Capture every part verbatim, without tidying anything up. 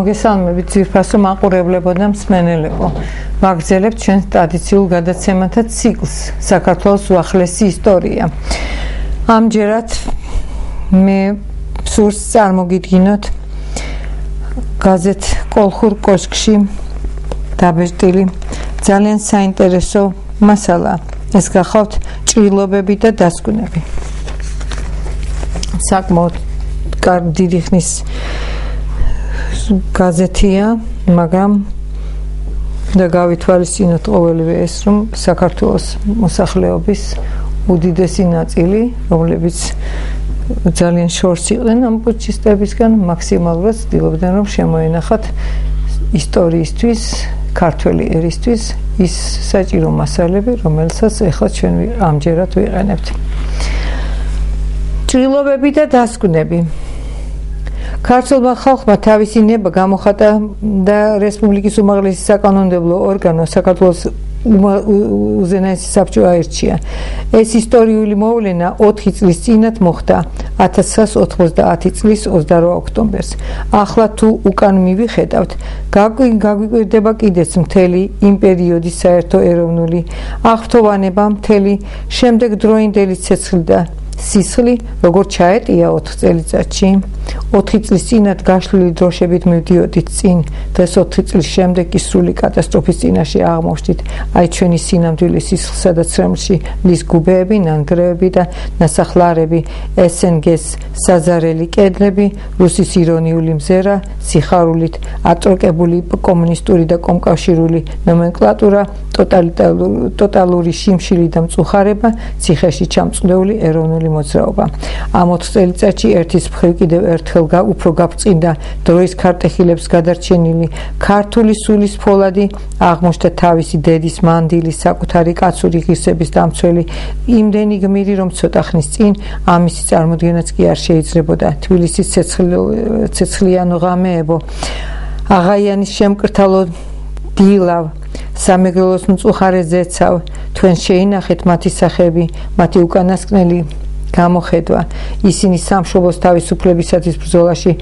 მოგესალმებით ძვირფასო მაყურებლებო და მსმენელებო. ვაგრძელებთ ჩვენს ტრადიციულ გადაცემათა ციკლს საქართველოს უახლესი ისტორია. ამჯერად მე სურს წარმოგიდგინოთ გაზეთ კოლხურ კოშკში დაბეჭდილი ძალიან საინტერესო მასალა. ეს გახავთ ჭრილობები და დასკვნები. საკმაოდ დიდი ხნის გაზეთია, მაგრამ და გავითვალისწინოთ ყოველივე ეს, რომ საქართველოს მოსახლეობის უდიდესი ნაწილი, რომლებიც ძალიან შორს იყვნენ ამ პუტჩისტებისგან, მაქსიმალურად ცდილობდნენ, რომ შემოენახათ ისტორიისთვის, ქართველი ერისთვის ის საჭირო მასალები, რომელსაც ეხლა ჩვენ ამჯერად ვიყენებთ. ჭრილობები და დასკვნები. ქართულმა ხალხმა თავისი ნება გამოხატა და რესპუბლიკის უმაღლესი საკანონმდებლო ორგანო საქართველოს უზენაესი საბჭო აირჩია. ეს ისტორიული მოვლენა ოთხი წლის წინათ მოხდა ათას ცხრაას ოთხმოცდაათი წლის ოცდაოთხ ოქტომბერს. ახლა თუ უკან მივიხედავთ, გაგვიკვირდება კიდეც მთელი იმ პერიოდის საერთო ეროვნული აღფრთოვანება, მთელი შემდეგ დროინდელი ცეცხლი და სისხლი, როგორ ჩაეტია ოთხ წელიწადში. ოთხი წლის წინათ გაშლილი დროშებით მივდიოდით წინ, დღეს ოთხი წლის შემდეგ კი სრული კატასტროფის წინაშე აღმოჩნდით. აი ჩვენი სინამდვილე სისხლსა და ცრემლში ლის გუბეები, ნანგრევები და ნასახლარები, ეს εν გი-ს საზარელი კედლები, რუსის ირონიული მზერა, სიხარულით ატროკებული კომუნისტური და კომკავშირული ნომენკლატურა, ტოტალური შიმშილი და მწუხარება, ციხეში ჩამწყვდეული ეროვნული მოძრაობა. ამ ოთხ წელიწადში ერთის მხრივ კიდევ ერთხელ უფრო გაბრწყინდა დროის ქარტეხილებს გადარჩენილი ქართული სულის ფოლადი, აღმოჩნდა თავისი დედის მანდილის საკუთარი კაცური ღირსების დამცველი იმდენი გმირი, რომ ცოტა ხნის წინ ამისი წარმოდგენაც კი არ შეიძლებოდა. თბილისის ცეცხლიანო ღამეებო, აღაიანის შემკრთალო დილავ, სამეგრელოს მწუხარე ზეცავ, თქვენ შეინახეთ მათი სახეები, მათი უკანასკნელი გამოხედვა. ისინი სამშობლოს თავისუფლებისათვის ბრძოლაში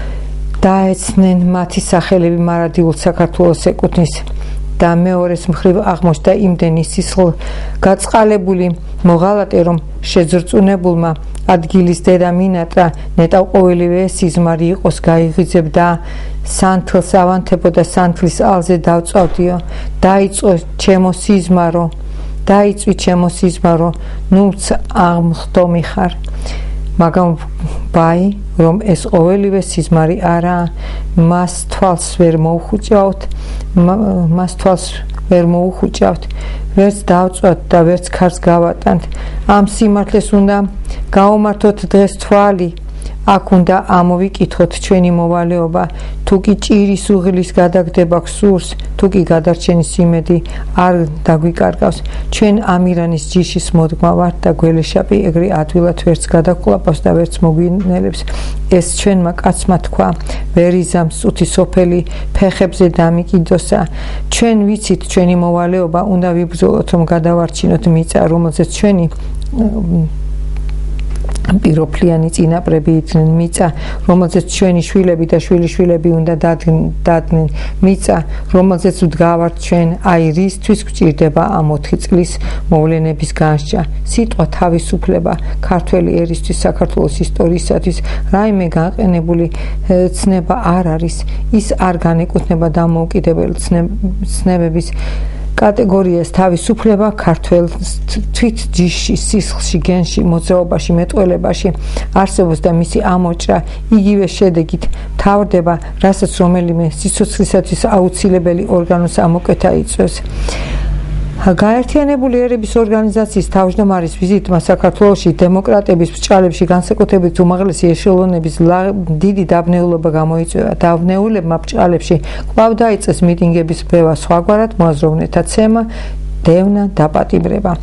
დაეცნენ, მათი სახელები მარადილ საქართველოს ეკუთვნის და მეორეს მხრივ აღმოჩნდა იმდენი სისხლ გაწყალებული მოღალატე, რომ შეძრწუნებულმა ადგილის დედა მინატრა ნეტავ ყოველივე სიზმარი იყოს გაიღვიძებდა, სანთლს ავანთებო და სანთლის ალზე დავწავდიო, დაიწყო ჩემო სიზმარო, დაიწვი ჩემო სიზმარო, ნუც აღმხდომი ხარ. მაგრამ ბაი, რომ ეს ყოველივე სიზმარი არაა, მას თვალს ვერ მოუხუჭავთ, მას თვალს ვერ მოუხუჭავთ, ვერც დავწვათ და ვერც ქარს გავატანთ. ამ სიმართლეს უნდა გაუმართოთ დღეს თვალი, აქ უნდა ამოვიკითხოთ ჩვენი მოვალეობა, თუ კი ჭირის უღლის გადაგდება გსურს, თუ კი გადარჩენის იმედი არ დაგვიკარგავს, ჩვენ ამირანის ჯიშის მოდგმა ვართ და გველეშაპი ეგრე ადვილად ვერც გადაგყლაპავს და ვერც მოგვინელებს. ეს ჩვენმა კაცმა თქვა, ვერ იზამს წუთი სოფელი ფეხებზე დამიკიდოსა. ჩვენ ვიცით ჩვენი მოვალეობა, უნდა ვიბრძოლოთ, რომ გადავარჩინოთ მიწა, რომელზეც ჩვენი პიროფლიანი წინაპრები იდგნენ, მიწა, რომელზეც ჩვენი შვილები და შვილიშვილები უნდა დადგნენ, მიწა, რომელზეც ვდგავართ ჩვენ, აი რისთვის გვჭირდება ამ ოთხი წლის მოვლენების განსჯა. სიტყვა თავისუფლება ქართველი ერისთვის, საქართველოს ისტორიისათვის რაიმე განყენებული ცნება არ არის, ის არ განეკუთვნება დამოუკიდებელი ცნებების კატეგორიას. თავისუფლება ქართველს თვით ჯიში, სისხლში, გენში, მოძრაობაში, მეტყველებაში არსებობს და მისი ამოჭრა იგივე შედეგით მთავრდება, რასაც რომელიმე სიცოცხლისათვის აუცილებელი ორგანოს ამოკვეთა იწვევს. გაერთიანებული ერების ორგანიზაციის თავმჯდომარის ვიზიტმა საქართველოში დემოკრატების ბრჭყალებში განსაკუთრებით უმაღლესი ეშელონების დიდი დაბნეულობა გამოიწვევა. დაბნეულებმა ბრჭყალებში კვლავ დაიწყეს მიტინგების ბრძვა, სხვაგვარად მოაზროვნეთა ცემა, დევნა, დაპატიმრება.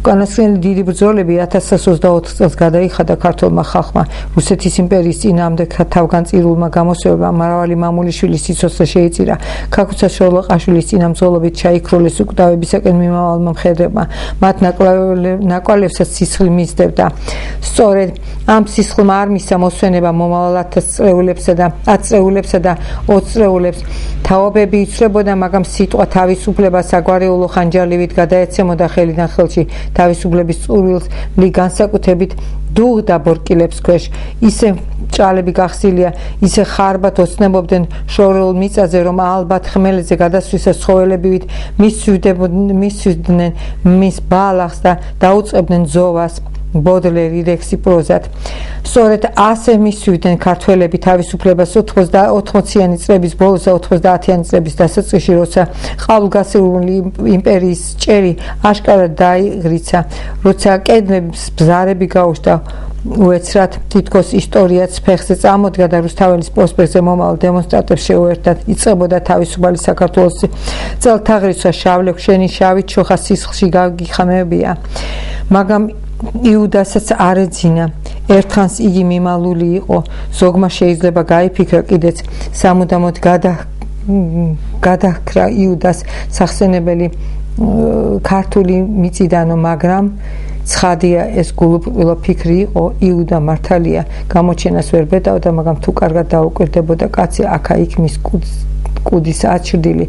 უკანასკნელი დიდი ბრძოლები ათას ცხრაასი ოცდაოთხ წელს გადაიხადა ქართულმა ხალხმა რუსეთის იმპერიის წინააღმდეგ თავგანწირულმა გამოსევებამ მრავალი მამულიშვილის სიცოცხლე შეიწირა ქაქუცა შორლოყაშვილის წინამძღოლობით ჩაიქროლეს უკვდავებისაკენ მიმავალმა მხედრებმა მათ ნაკვალევსაც სისხლი მისდევდა სწორედ ამ სისხლმა არ მისცა მოსვენება მომავალ ათას წრეულებსა და ათ წრეულებსა და ოცი წრეულებს თაობები იცვლებოდა მაგრამ სიტყვა თავისუფლება საგვარეულო ხანჯალივით გადაეცემოდა ხელიდან ხელში თავისუფლების წურვილი განსაკუთრებით დუღდა ბორკილებს ქვეშ ისე ჭალები გახსილია ისე ხარბად ოცნებობდნენ შორეულ მიწაზე რომ ალბათ ხმელეთზე გადასვლისას ცხოველებივით მისვიდნენ მის ბალახს და დაუწყებდნენ ზოვას ბოდლერი რექსი პროზად სწორედ ასე მისვიდნენ ქართველები თავისუფლებას ოთხმოციანი წლების ბოლოს და ოთხმოცდაათიანი წლების დასაწყისში როცა ყალუგასეული იმპერიის ჭერი აშკარად დაიღრიცა როცა კედლებს ბზარები გაუშვდა უეცრად თითქოს ისტორიაც ფეხზე წამოდგა და რუსთაველის პროსპექტზე მომავალ დემონსტრანტებს შეუერთდა იწყებოდა თავისუფალი საქართველოს წელთაღრიცვა შავლექვშენი შავით ჩოხა სისხლში გაგიხამებია მაგრამ იუდასაც არ ეძინა ერთხანს იგი მიმალული იყო ზოგმა შეიძლება გაიფიქრა კიდეც სამუდამოდ გადაჰკრა იუდას სახსენებელი ქართული მიწიდანო მაგრამ ცხადია ეს გულუბრყვილო ფიქრი იყო იუდა მართალია გამოჩენას ვერ ბედავდა მაგრამ თუ კარგად დაუკვირდებოდა კაცი აქა-იქ მის კუდის აჩრდილი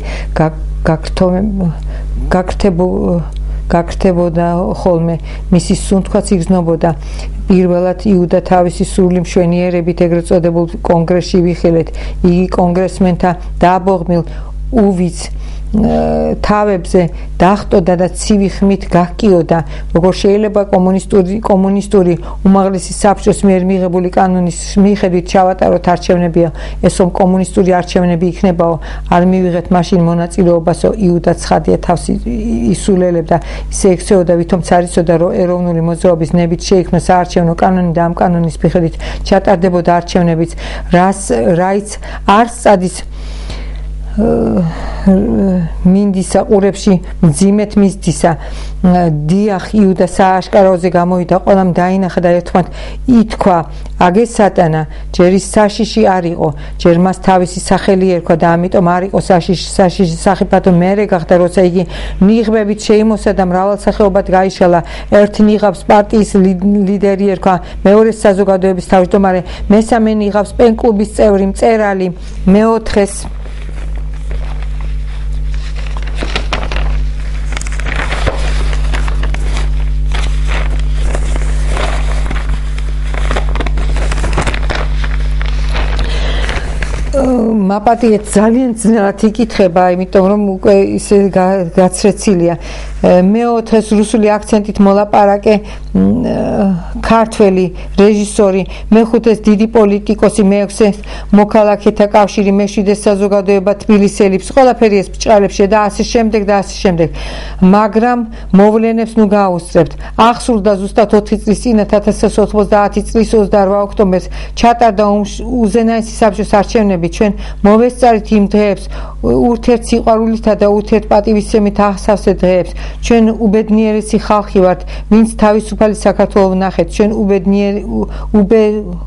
გაქრთებოდა გაქრთებოდა ხოლმე მისი სუნთქვაც იგრძნობოდა პირველად იუდა თავისი სრული მშვენიერებით ეგრეთ წოდებულ კონგრესში ვიხილეთ იგი კონგრესმენთა დაბოღმილ უვიც თავებზე დახტოდა და ცივი ხმით გահკიოდა როგორ შეიძლება კომუნისტური კომუნისტური უმაღლესი საბჭოს მიერ მიღებული კანონის მიხედვით ჩავატაროთ არჩევნებია ესო კომუნისტური არჩევნები იქნებაო არ მივიღეთ მაშინ მონაწილეობასო იუდა ცხადია თავს ისულელებდა ისე ექცეოდა ვითომ ცარიცოდა რომ ეროვნული მოძრაობის ნებით შეიქმნა საარჩევნო კანონი და ამ კანონის მიხედვით ჩატარდებოდა არჩევნებიც რაც რაიც არ სწადის მინდისა ყურებში მძიმეთ მისდისა დიახ იუდა სააშკაროზე გამოვიდა ყველამ დაინახა და ერთმანთ ითქვა აგე სატანა ჯერ ის საშიში არ იყო ჯერ მას თავისი სახელი ერქვა და ამიტომ არ იყო საშიში საშიში სახიფათო მერე გახდა როცა იგი ნიღბებით შეიმოსა და მრავალსახეობად გაიშალა ერთ ნიღაბს პარტიის ლიდერი ერქვა მეორე საზოგადოების თავმჯდომარე მესამე ნიღაბს პენკლუბის წევრი მწერალი მეოთხეს მაპატიეთ ძალიან ძნელად იკითხება, იმიტომ რომ უკვე ისე გაცრეცილია. მეოთხეს რუსული აქცენტით მოლაპარაკე ქართველი რეჟისორი, მეხუთეს დიდი პოლიტიკოსი, მეექვსეს მოქალაქეთა კავშირი, მეშვიდეს საზოგადოება თბილისელებს, ყველაფერი ეს ბჭყალებში და ასე შემდეგ და ასე შემდეგ. მაგრამ მოვლენებს ნუ გაუსწრებთ. ახსურდა ზუსტად ოთხი წლის წინათ ათას ცხრაასი ოცდაათი წლის ოცდაოთხ ოქტომბერს ჩატარდა უზენაესი საბჭოს არჩევნები. ჩვენ მოვესწარით იმ დღეებს ურთიერთსიყვარულითა და ურთიერთპატივისცემით აღსავსე დღეებს. ჩვენ უბედნიერესი ხალხი ვართ, ვინც თავისუფალი საქართველოს ვნახეთ. ჩვენ უბედნიერი უბე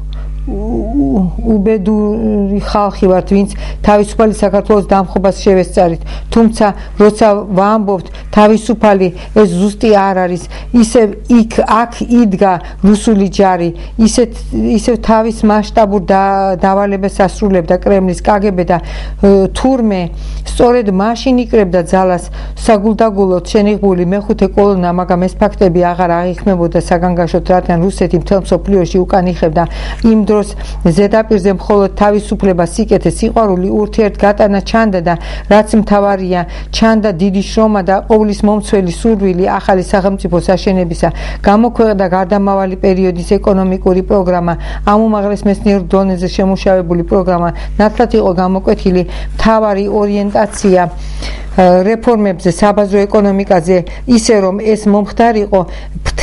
უბედური ხალხი ვართ, ვინც თავისუფალი საქართველოს დამხობას შევესწარით. თუმცა როცა ვამბობთ თავისუფალი, ეს ზუსტი არ არის. ისევ იქ აქ იდგა რუსული ჯარი, ისე ისევ თავის მასშტაბურ დავალებას ასრულებდა კრემლის კაგები და თურმე სწორედ მაშინ იკრებდა ძალას საგულდაგულოდ შენიღბული მეხუთე კოლონა, მაგრამ ეს ფაქტები აღარ აღიქმებოდა საგანგაშოდ, რადგან რუსეთი მთელ მსოფლიოში უკან იხევდა იმ დროს ზედაპირზე მხოლოდ თავისუფლება, სიკეთე, სიყვარული, ურთიერთგატანა ჩანდა და რაც მთავარია, ჩანდა დიდი შრომა და ყოვლის მომცველი სურვილი ახალი სახელმწიფოს აშენებისა. გამოქვეყნდა გარდამავალი პერიოდის ეკონომიკური პროგრამა, ამ უმაღლეს მეცნიერ დონეზე შემუშავებული პროგრამა, ნათლად იყო გამოკვეთილი მთავარი ორიენტაცია რეფორმებზე, საბაზრო ეკონომიკაზე, ისე რომ ეს მომხდარიყო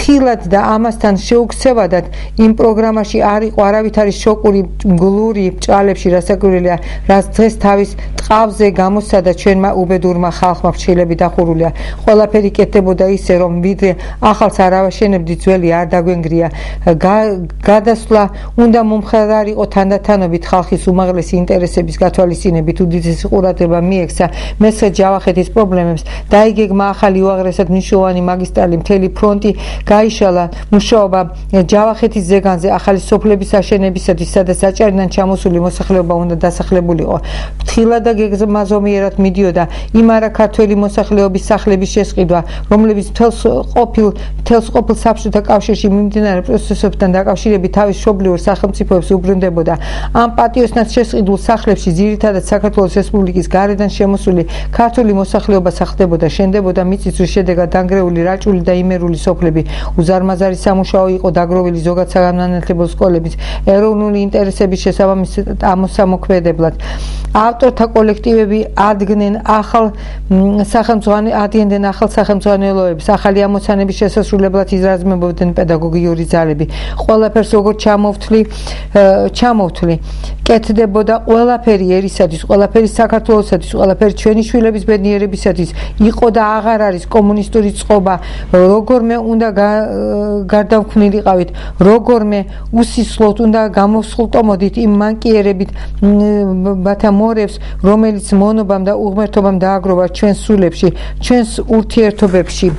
ფრთხილად და ამასთან შეუქცევადად იმ პროგრამაში არ იყო არავითარი შოკური მგლური ბრჭყალებში რასაკვირველია რაც დღეს თავის ტყავზე გამოსცადა ჩვენმა უბედურმა ხალხმა ფრჩხილები დახურულია ყველაფერი კეთდებოდა ისე რომ ვიდრე ახალს არ ავაშენებდი ძველი არ დაგვენგრია გადასვლა უნდა მომხდარიყო თანდათანობით ხალხის უმაღლესი ინტერესების გათვალისწინებით უდიდესი ყურადღება მიექცა მესხეთ ჯავახეთის პრობლემებს დაიგეგმა ახალი უაღრესად მნიშვნელოვანი მაგისტრალი მთელი ფრონტი გაიშალა მუშაობა ჯავახეთის ზეგანზე ახალი სოფლების აშენებისათვის სადაც საჭარიდან ჩამოსული მოსახლეობა უნდა დასახლებულიყო ფრთხილად და გეგმაზომიერად მიდიოდა იმ არაქართველი მოსახლეობის სახლების შესყიდვა რომლებიც მთელს ყოფილ მთელს ყოფილ საბჭოთა კავშირში მიმდინარე პროცესებთან დაკავშირებით თავის მშობლიურ სახელმწიფოებს უბრუნდებოდა ამ პატიოსნად შესყიდულ სახლებში ძირითადად საქართველოს რესპუბლიკის გარედან შემოსული ქართული მოსახლეობა სახლდებოდა შენდებოდა მიწისძვრის შედეგად დანგრეული რაჭული და იმერული სოფლები უზარმაზარი სამუშაო იყო დაგროვილი ზოგად საგანმანათლებლო სკოლებიც ეროვნული ინტერესების შესაბამისად ამოსამოქმედებლად ავტორთა კოლექტივები ადგენენ ახალ სახელმძღვანელოებს ადგენდნენ ახალ სახელმძღვანელოებს ახალი ამოცანების შესასრულებლად იზრაზმებოდნენ პედაგოგიური ძალები ყველაფერს როგორ ჩამოვთვლი ჩამოვთვლი კეთდებოდა ყველაფერი ერისათვის ყველაფერი საქართველოსათვის ყველაფერი ჩვენი შვილების ბედნიერებისათვის იყო და აღარ არის კომუნისტური წყობა როგორმე უნდა გარდავქმნილიყავით როგორმე უსისლოდ უნდა გამოსხულტომოდით იმ მანკიერებით ბათა მორევს რომელიც მონობამ და უღმერთობამ დააგროვა ჩვენს სულებში ჩვენს ურთიერთობებში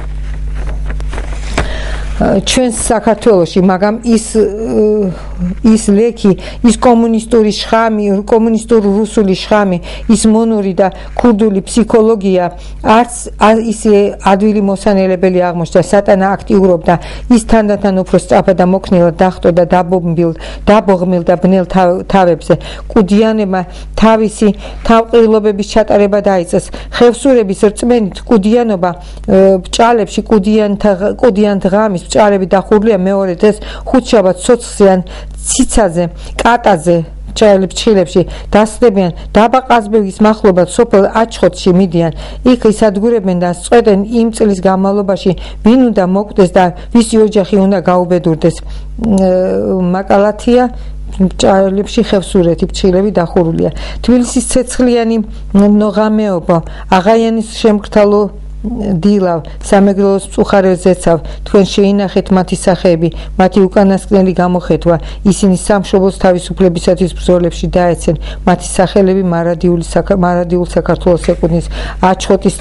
ჩვენს საქართველოში მაგრამ ის ის ლექი ის კომუნისტური შხამი კომუნისტური რუსული შხამი ის მონური და ქურდული ფსიქოლოგია არც ისე ადვილი მოსანელებელი აღმოჩნდა სატანა აქტიურობდა ის თანდათან უფრო სწრაფად და მოქნილად დახვდა და დაბომბილ დაბოღმილდა ბნელ თავებზე კუდიანებმა თავისი თავყრილობების ჩატარება დაიწყეს ხევსურების რწმენით კუდიანობა ბრჭყალებში კუდიანთა კუდიან დღამის ბრჭყალები დახურულია მეორე დღეს ხუთშაბათ ცოცხლიან ციცაზე კატაზე ბრჭყალებში დასწრებიან დაბა ყაზბეგის მახლობლად სოფელ აჩხოტში მიდიან იქ ისადგურებენ და სწვეტენ იმ წლის განმავლობაში ვინ უნდა მოკვდეს და ვისი ოჯახი უნდა გაუბედურდეს მაკალათია ბრჭყალებში ხევსურეთი ბრჭყილები დახურულია თბილისის ცეცხლიანი ნოღამეობა აღაიანის შემკრთალო დილავ სამეგრელოს მწუხარეს ზეცავ თქვენ შეინახეთ მათი სახეები მათი უკანასკნელი გამოხეთვა ისინი სამშობლოს თავისუფლებისათვის ბრძოლებში დაეცენ მათი სახელები მარადიული მარადიულ საქართველოს ეკუთვნის აჩხოტის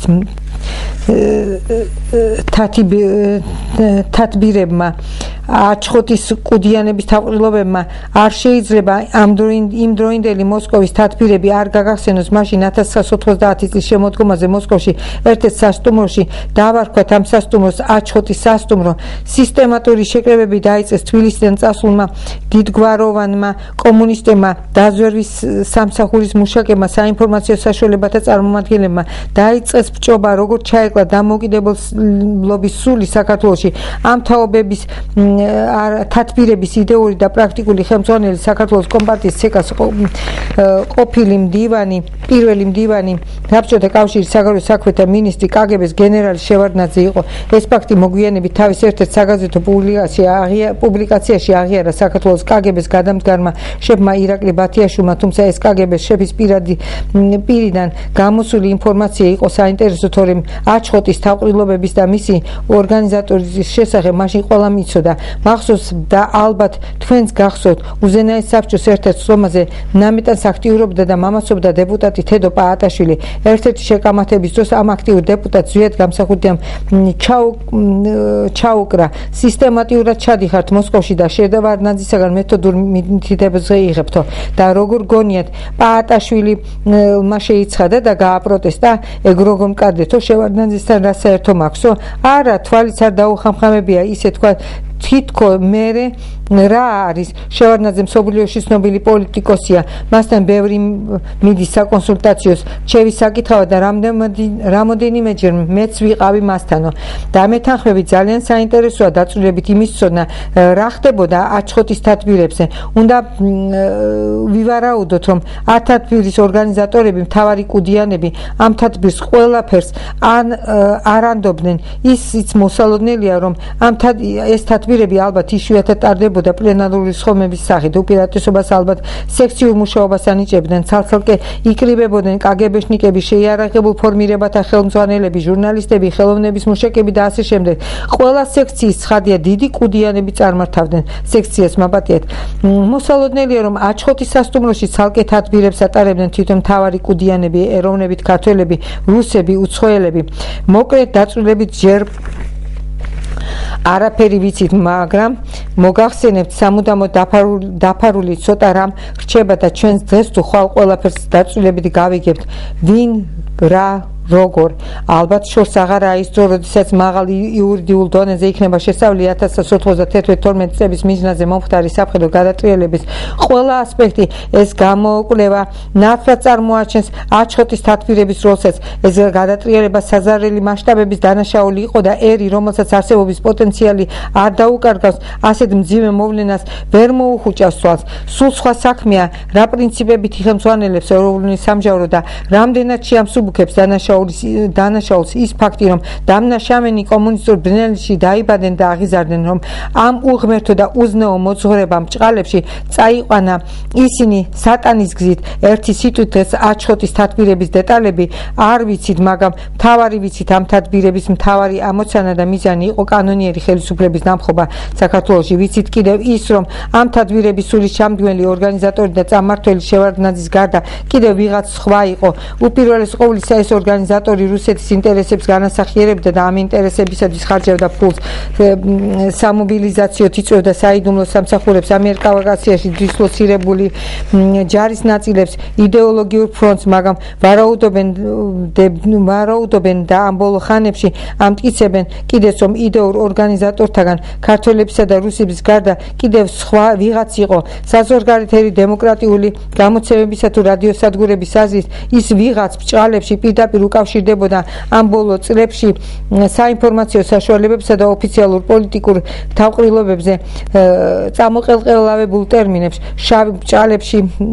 თათბირებმა აჩხოტის კუდიანების თავყრილობებმა არ შეიძლება იმ დროინდელი მოსკოვის თათბირები არ გაგახსენოს მაშინ ათას ცხრაასი ოთხმოცდაათი წლის შემოდგომაზე მოსკოვში ერთ-ერთ სასტუმროში დავარქვათ ამ სასტუმროს აჩხოტის სასტუმრო სისტემატური შეკრებები დაიწყეს თბილისიდან წასულმა დიდგვაროვანმა კომუნისტებმა დაზვერვის სამსახურის მუშაკებმა საინფორმაციო საშუალებათა წარმომადგენლებმა დაიწყეს ბჭობა როგორც ჩაეკლა დამოუკიდებლობის სული საქართველოში ამ თაობების თათბირების იდეური და პრაქტიკული ხელმძღვანელი საქართველოს კომპარტიის ცეკას ყოფილი მდივანი პირველი მდივანი საბჭოთა კავშირის საგარეო საქმეთა მინისტრი კაგებეს გენერალი შევარდნაძე იყო ეს ფაქტი მოგვიანებით თავის ერთ-ერთ საგაზეთო პუბლიკაციაში აღიარა საქართველოს კაგებეს გადამდგარმა შეფმა ირაკლი ბათიაშვილმა თუმცა ეს კაგებეს შეფის პირიდან გამოსული ინფორმაცია იყო საინტერესო თორემ აჩხოტის თავყრილობების და მისი ორგანიზატორის შესახებ მაშინ ყველამ იცოდა მახსოვს და ალბათ თქვენს გახსოვთ უზენაეს საბჭოს ერთ-ერთ სლომაზე ნამეტანს აქტიურობდა და მამაცობდა დეპუტატი თედო პაატაშვილი ერთ-ერთი შეკამათების დროს ამ აქტიურ დეპუტატს ზვიად გამსახურდიამ ჩაუკრა სისტემატიურად ჩადიხართ მოსკოვში და შევარდნაძისაგან მეთოდურ მითითებებზე იღებთო და როგორ გონიათ პაატაშვილი მა შეიცხადა და გააპროტესტა ეგ როგორ მკარდეთო შევარდნაძისთან რა საერთო მაქვსო არა თვალიც არ დაუხამხამებია ისე თქვა თითქო მერე რა არის შევარდნაძე მსოფლიოში ცნობილი პოლიტიკოსია მასთან ბევრი მიდის საკონსულტაციოს რჩევის საკითხავად და რამოდენიმეჯერ მეც ვიყავი მასთანო და მეთანხმები ძალიან საინტერესოა დაწვრილებით იმის ცოდნა რა ხდებოდა აჩხოტის თათბირებზე უნდა ვივარაუდოთ რომ ამ თათბირის ორგანიზატორები მთავარი კუდიანები ამ თათბირს ყველაფერს ან არანდობდნენ ისიც მოსალოდნელია რომ ამ ეს თათბირები ალბათ იშვიათად ტარდებოდა პლენარული სხდომების სახით უპირატესობას ალბათ სექციურ მუშაობას ანიჭებდნენ ცალ-ცალკე იკრიბებოდნენ კაგებეშნიკები შეიარაღებულ ფორმირებათა ხელმძღვანელები ჟურნალისტები ხელოვნების მუშაკები და ასე შემდეგ ყველა სექციის ცხადია დიდი კუდიანები წარმართავდნენ სექციას მაპატიეთ მოსალოდნელია რომ აჩხოტის სასტუმროში ცალკე თათბირებს ატარებდნენ თვითონ მთავარი კუდიანები ეროვნებით ქართველები რუსები უცხოელები მოკლედ დაწვრილებით ჯერ არაფერი ვიცით მაგრამ მოგახსენებთ სამუდამოდ დაფარული ცოტა რამ რჩება და ჩვენს დღეს თუ ხვალ ყველაფერს დაწვრილებით გავიგებთ ვინ რა როგორ ალბათ შორს აღარაა ის დრო როდესაც მაღალ იურიდიულ დონეზე იქნება შესწავლილი ათას ცხრაასა ოცდაათი თორმეტი წლების მიჯნაზე მომხდარი საფხედრო გადატრიალების ყველა ასპექტი ეს გამოკვლევა ნათლად წარმოაჩენს აჩხოტის თათბირების როლსაც ეს გადატრიალება საზარელი მასშტაბების დანაშაული იყო და ერი რომელსაც არსებობის პოტენციალი არ დაუკარგავს ასეთ მძიმე მოვლენას ვერ მოუხუჭავს თვალს სულ სხვა საქმეა რა პრინციპებით იხელმძღვანელებს ეროვნული სამჟავრო და რამდენად შეამსუბუქებს დანაშაული დანაშაულს ის ფაქტი რომ დამნაშავენი კომუნისტურ ბრძენებში დაიბადნენ და აღიზარდნენ რომ ამ უღმერთო და უზნეო მოძღვრებამ ჭყალებში წაიყვანა ისინი სატანის გზით ერთი სიტყვით ეს აჩხოტის თათბირების დეტალები არ ვიცით მაგრამ მთავარი ვიცით ამ თათბირების მთავარი ამოცანა და მიზანი იყო კანონიერი ხელისუფლების დამხობა საქართველოში ვიცით კიდევ ის რომ ამ თათბირების სულის ჩამდგმელი ორგანიზატორი და წარმმართველი შევარდნაძის გარდა კიდევ ვიღაც სხვა იყო უპირველეს ყოვლისა ეს ორგანიზატორი რუსეთის ინტერესებს განასახიერებდა და ამ ინტერესებისათვის ხარჯავდა ფულს სამობილიზაციოდ იწვევდა საიდუმლო სამსახურებს ამიერკავკასიაში დისლოცირებული ჯარის ნაწილებს იდეოლოგიურ ფრონტს მაგრამ ვარაუდობენ ვარაუდობენ და ამ ბოლო ხანებში ამტკიცებენ კიდეც რომ იდეურ ორგანიზატორთაგან ქართველებისა და რუსების გარდა კიდევ სხვა ვიღაც იყო საზღვარგარეთელი დემოკრატიული გამოცემებისა თუ რადიოსადგურების აზრით ის ვიღაც ბჭყალებში პირდაპირ უკავშირდებოდა ამ ბოლო წლებში საინფორმაციო საშუალებებსა და ოფიციალურ პოლიტიკურ თავყრილობებზე წამოყელყელავებულ ტერმინებს შავი ბჭყალებში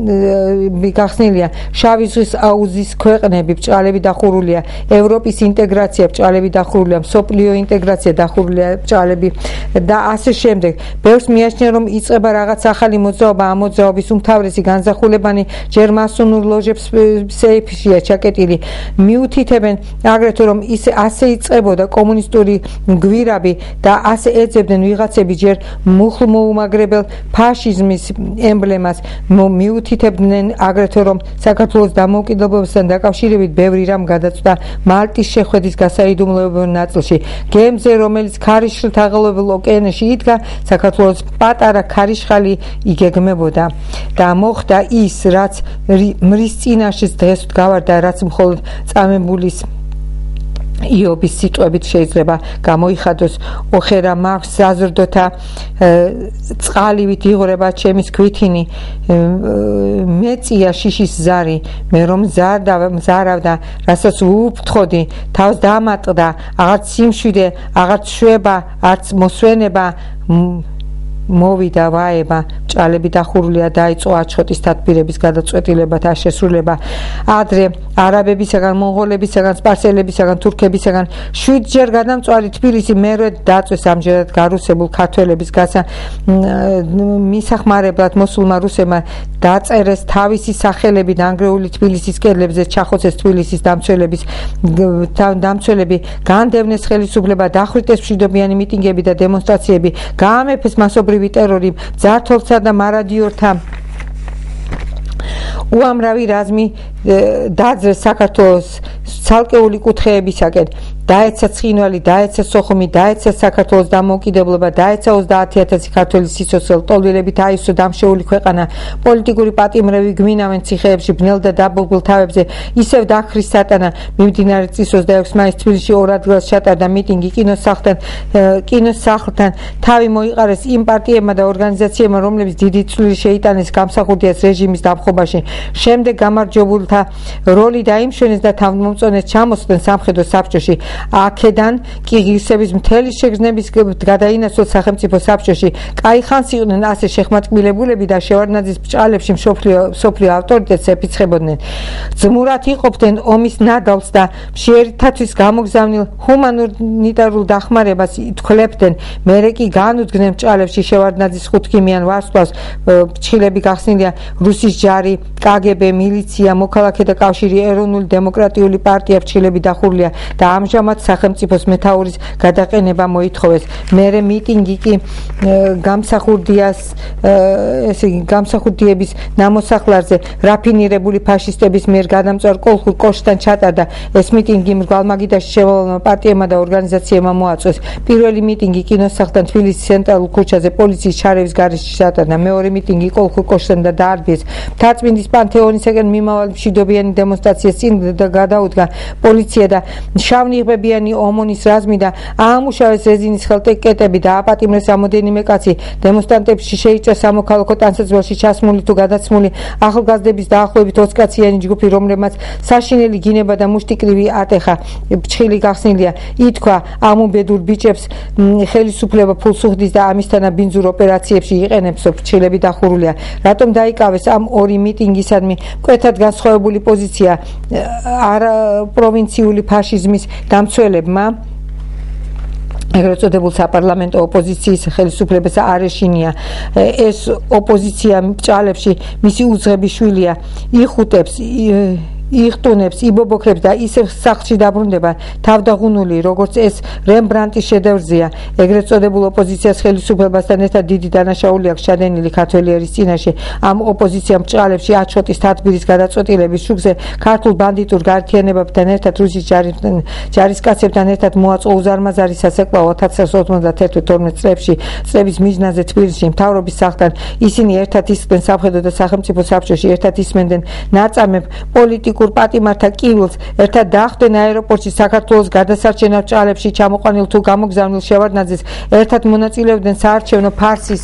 გახსნილია შავი ზღვის აუზის ქვეყნები ბჭყალები დახურულია ევროპის ინტეგრაცია ბჭყალები დახურულია მსოფლიო ინტეგრაცია დახურულია ბჭყალები და ასე შემდეგ ბევრს მიაჩნია რომ იწყება რაღაც ახალი მოძრაობა ამ მოძრაობის უმთავრესი განზახულებანი ჯერ მასონურ ლოჟებს სეიფშია ჩაკეტილი მიუთითებენ აგრეთვე რომ ის ასე იწყებოდა კომუნისტური გვირაბი და ასე ეძებდნენ ვიღაცები ჯერ მუხლმოუმაგრებელ ფაშიზმის ემბლემას მიუთითებდნენ აგრეთვე რომ საქართველოს დამოუკიდებლობასთან დაკავშირებით ბევრი რამ გადაწყვეტა მალტის შეხვედრის გასაიდუმლოებელ ნაწილში გემზე რომელიც ქარიშხლით აღელვებულ ოკეანეში იდგა საქართველოს პატარა ქარიშხალი იგეგმებოდა და მოხდა ის რაც მრის წინაშეც დღეს გავარდა რაც მხოლოდ წამებულის იობის სიტყვებით შეიძლება გამოიხადოს ოხერა მაქვს საზრდოთა წყალივით იღვრება ჩემის ქვითინი მეწია შიშის ზარი მე რომ მზარავდა რასაც უუფრთხოდი თავს დამატყდა აღარც სიმშვიდე აღარც შვება არც მოსვენება მოვიდა ვაება ბჭყალები დახურულია დაიწყო აჩხოტის თათბირების გადაწყვეტილებათა შესრულება ადრე არაბებისაგან მონღოლებისაგან სპარსელებისაგან თურქებისაგან შვიდჯერ გადამწვარი თბილისი მერვე დაწვეს ამჯერად გარუსებულ ქართველების გასა მისახმარებლად მოსულმა რუსებმა დაწერეს თავისი სახელები დანგრეული თბილისის კედლებზე ჩახოცეს თბილისის დამცველების დამცველები განდევნეს ხელისუფლება დახვრიტეს მშვიდობიანი მიტინგები და დემონსტრაციები გაამეფეს მასობრივი ტერორი ძართოლსა და მარადიორთა უამრავი რაზმი დაძრეს საქართველოს ცალკეული კუთხეებისაკენ დაეცა ცხინვალი, დაეცა სოხუმი, დაეცა საქართველოს დამოუკიდებლობა, დაეცა ოცდაათი ათასი ქართველი სიცოცხლე, ტოლვილებით აისო დამშეული ქვეყანა, პოლიტიკური პატიმრები გმინავენ ციხეებში, ბნელ და დაბურგულ თავებზე, ისევ დახრის სატანა. მიმდინარე წლის ოცდაექვსი მაისს თბილისში ორ ადგილას ჩატარდა მიტინგი კინოს სახლთან, კინოს სახლთან თავი მოიყარეს იმ პარტიებმა და ორგანიზაციებმა, რომლებიც დიდი წვლილი შეიტანეს გამსახურდიას რეჟიმის დამხობაში. შემდეგ გამარჯვებულთა როლი დაიმშვენეს და თავმომწონეს ჩამოსვლენ სამხედრო საბჭოში. აქედან კი ღირსების მთელი შეგრძნების გადაინაცვლეს სახელმწიფო საბჭოში. კაი ხანს იყვნენ ასე შეხმატკბილებულები და შევარდნაძის ბრჭყალებში მსოფლიო ავტორიტეტს ეფიცხებოდნენ. ძმურად იყოფდნენ ომის ნადავლს და მშიერითათვის გამოგზავნილ ჰუმანიტარულ დახმარებას ითქლებდნენ. მერე კი განუდგნენ ბრჭყალებში შევარდნაძის ხუთქიმიან ვარსკვლავს. ფრჩხილები გახსნილია რუსის ჯარი, კაგებე, მილიცია, მოქალაქე და კავშირი, ეროვნული დემოკრატიული პარტია ფრჩხილები დახურლია და ამჟამად სახელმწიფოს მეთაურის გადაყენება მოითხოვეს. მერე მიტინგი კი გამსახურდიას ესე იგი გამსახურდიების ნამოსახლარზე რაფინირებული ფაშისტების მიერ გადამწვარ კოლხურ კოშკთან ჩატარდა. ეს მიტინგი მრგვალმაგიდაში შემოვალმა პარტიებმა და ორგანიზაციებმა მოაწყვეს. პირველი მიტინგი კინოსახლთან თბილისის ცენტრალურ ქუჩაზე პოლიციის ჩარევის გარეშე ჩატარდა. მეორე მიტინგი კოლხურ კოშკთან და დაარბიეს. მთაწმინდის პანთეონისაკენ მიმავალი მშვიდობიანი დემონსტრაციის წინ გადაუდგა პოლიცია და შავნიღბებიანი ომონის რაზმი და აამუშავეს რეზინის ხელკეტები და აპატიმრეს რამოდენიმე კაცი. დემონსტრანტებში შეიჭრა სამოქალაქო ტანსაცმელში ჩასმული თუ გადაცმული ახალგაზრდების დაახლოებით ოცკაციანი ჯგუფი, რომლებმაც საშინელი გინება და მუშტიკრივი ატეხა. ფრჩხილი გახსნილია. ითქვა ამ უბედურ ბიჭებს ხელისუფლება ფულს უხდის და ამისთანა ბინძურ ოპერაციებში იყენებს. ფრჩხილები დახურულია. რატომ დაიკავეს ამ ორი მიტინგისადმი მკვეთრად განსხვავებული პოზიცია არა პროვინციული ფაშიზმის დამცველებმა? ეგრეთ წოდებულ საპარლამენტო ოპოზიციის ხელისუფლებას არ ეშინია. ეს ოპოზიცია ბრჭყალებში მისი უძღები შვილია, იხუტებს, იხტუნებს, იბობოქრებს და ისევ სახლში დაბრუნდება თავდაღუნული, როგორც ეს რემბრანდტის შედევრზეა. ეგრეთ წოდებულ ოპოზიციას ხელისუფლებასთან ერთად დიდი დანაშაული აქვს ჩადენილი ქართველი ერის წინაშე. ამ ოპოზიციამ ბრჭყალებში აჩხოტის თათბირის გადაწყვეტილების შუქზე ქართულ ბანდიტურ გაერთიანებებთან ერთად რუსის ჯარისკაცებთან ერთად მოაწყო უზარმაზარი სასაკლაო ათასცხრაასი ოცდაათი თორმეტ წლებში წლების მიჯნაზე თბილისში მთავრობის სახლთან. ისინი ერთად ისხდნენ სამხედრო და სახელმწიფო საბჭოში, ერთად ისმენდნენ ნაწამებ პოლიტიკურ პატიმართა კივილს, ერთად დაახდნენ აეროპორტში საქართველოს გადასარჩენად ბრჭყალებში ჩამოყვანილ თუ გამოგზავნილ შევარდნაძეს, ერთად მონაწილეობდნენ საარჩევნო ფარსის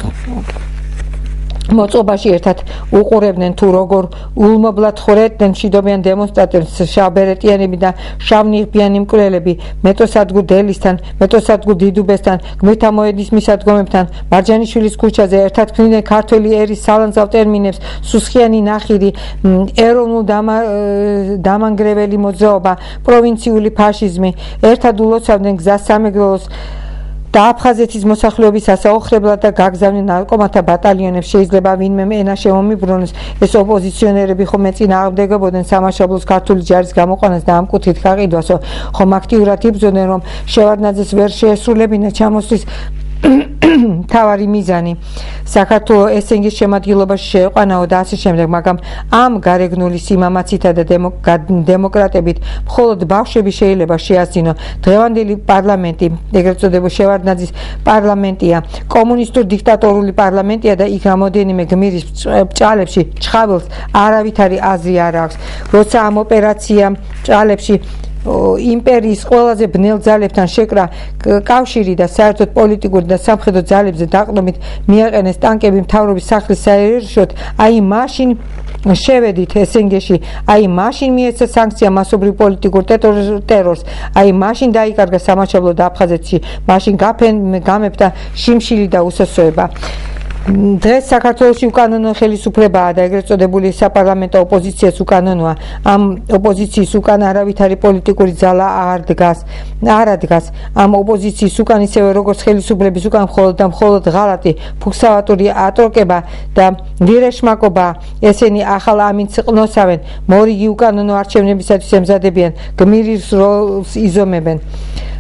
მოწყობაში, ერთად უყურებდნენ თუ როგორ ულმობლად ხვრედნენ მშვიდობიან დემონსტრანტებს შავბერეტიანები და შავნიღბიანი მკვლელები მეტროსადგურ დელისთან, მეტროსადგურ დიდუბესთან, გმირთა მოედნის მისადგომებთან, მარჯანიშვილის ქუჩაზე, ერთად ქმნიდნენ ქართველი ერის სალანძავ ტერმინებს, სუსხიანი ნახირი, ეროვნულ დამანგრეველი მოძრაობა, პროვინციული ფაშიზმი, ერთად ულოცავდნენ გზას სამეგრელოს და აფხაზეთის მოსახლეობის ასაოხრებლად და გაგზავნილ ნარკომანთა ბატალიონებს. შეიძლება ვინმე ენა შემომიბრუნოს, ეს ოპოზიციონერები ხომ ეწინააღმდეგებოდნენ სამაშობლოს ქართული ჯარის გამოყვანას და ამ კუთხით გაყიდვასო, ხომ აქტიურად იბრძოდნენ, რომ შევარდნაძეს ვერ შეესრულებინა ჩამოსვლის მთავარი მიზანი, საქართველოს ესენგის შემადგენლობაში შეეყვანაო და ასე შემდეგ. მაგრამ ამ გარეგნული სიმამაცითა და დემოკრატებით მხოლოდ ბავშვები შეიძლება შეასწინო. დღევანდელი პარლამენტი, ეგრეთ წოდებული შევარდნაძის პარლამენტია, კომუნისტურ დიქტატორული პარლამენტია და იქ რამოდენიმე გმირის ბრჭყალებში ჩხაბილს არავითარი აზრი არ აქვს. როცა ამ ოპერაცია ბრჭყალებში იმპერიის ყველაზე ბნელ ძალებთან შეკრა კავშირი და საერთოდ პოლიტიკური და სამხედრო ძალებზე დაყრდნობით მიაყენეს ტანკები მთავრობის სახლის საერთოდ, აი მაშინ შევედით ესენგეში, აი მაშინ მიეცა სანქცია მასობრივ პოლიტიკურ ტერორს, აი მაშინ დაიკარგა სამაშობლო და აფხაზეთში, მაშინ გამეფდა შიმშილი და უსასწროება. დღეს საქართველოში უკანონო ხელისუფლებაა და ეგრეთ წოდებული საპარლამენტო ოპოზიციაც უკანონოა. ამ ოპოზიციის უკან არავითარი პოლიტიკური ძალა არ დგას, არ ადგას. ამ ოპოზიციის უკან ისევე როგორც ხელისუფლების უკან მხოლოდ და მხოლოდ ღალატი, ფუქსავატური ატროკება და ვირეშმაკობა. ესენი ახალ ამინდს ყნოსავენ, მორიგი უკანონო არჩევნებისათვის ემზადებიან, გმირის როლს იზომებენ.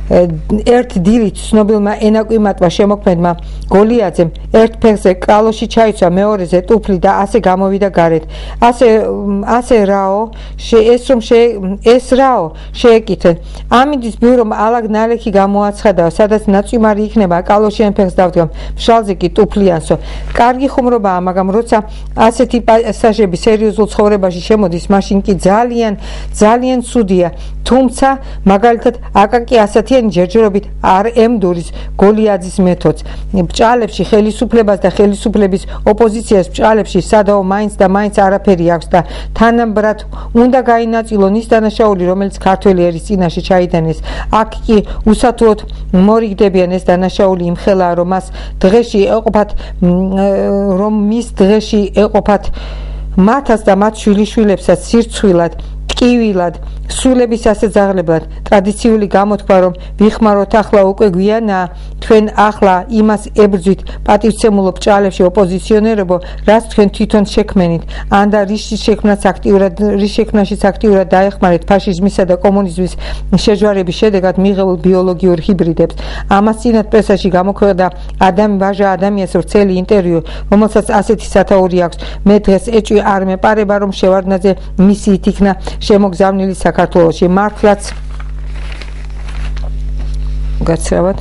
ერთ დილით ცნობილმა ენაკვიმატმა შემოქმედმა გოლიაძემ ერთ ფეხზე კალოში ჩაიცვა, მეორეზე ტუფლი და ასე გამოვიდა გარეთ. ასე ასე რაო ეს რომ ეს რაო შეეკითხა. ამინდის ბიურომ ალაგ ნალექი გამოაცხადა, სადაც ნაწვიმარი იქნება კალოშიან ფეხს დავდგამ, მშალზე კი ტუფლიანსო. კარგი ხუმრობაა, მაგრამ როცა ასეთი პასაჟები სერიოზულ ცხოვრებაში შემოდის, მაშინ კი ძალიან ძალიან ცუდია. თუმცა მაგალითად აკაკი ასათიანი ჯერჯერობით არ ემდურის გოლიაძის მეთოდს. ბჭალებში ხელისუფლებას და ხელისუფლების ოპოზიციას ბჭალებში სადაო მაინც და მაინც არაფერი აქვს და თანაბრად უნდა გაინაწილონ ის დანაშაული, რომელიც ქართველი ერის წინაშე ჩაიდენეს. აქ კი უსათუოდ მორიგდებიან ეს დანაშაული იმხელა, რომ მას დღეში ეყოფათ რომ მის დღეში ეყოფათ მათაც და მათ შვილიშვილებსაც სირცვილად ტკივილად, სულების ასეძაღლებლად. ტრადიციული გამოთქვა, რომ ვიხმაროთ ახლა უკვე გვიანაა, თქვენ ახლა იმას ებრძვით პატივცემულო ბჭალებში ოპოზიციონერებო, რაც თქვენ თვითონ შექმენით, ან და რის შექმნაც აქტიურად რის შექმნაშიც აქტიურად დაეხმარეთ ფაშიზმისა და კომუნიზმის შეჯვარების შედეგად მიღებულ ბიოლოგიურ ჰიბრიდებს. ამას წინათ პრესაში გამოქვეყნდა ადამი ვაჟა ადამიანს ვრცელი ინტერვიუ, რომელსაც ასეთი სათაური აქვს. მე დღეს ეჭვი არ მეპარება, რომ შევარდნაძე მისიით იქნა შემოგზავნილი საქართველოში. მართლაც გაცრავად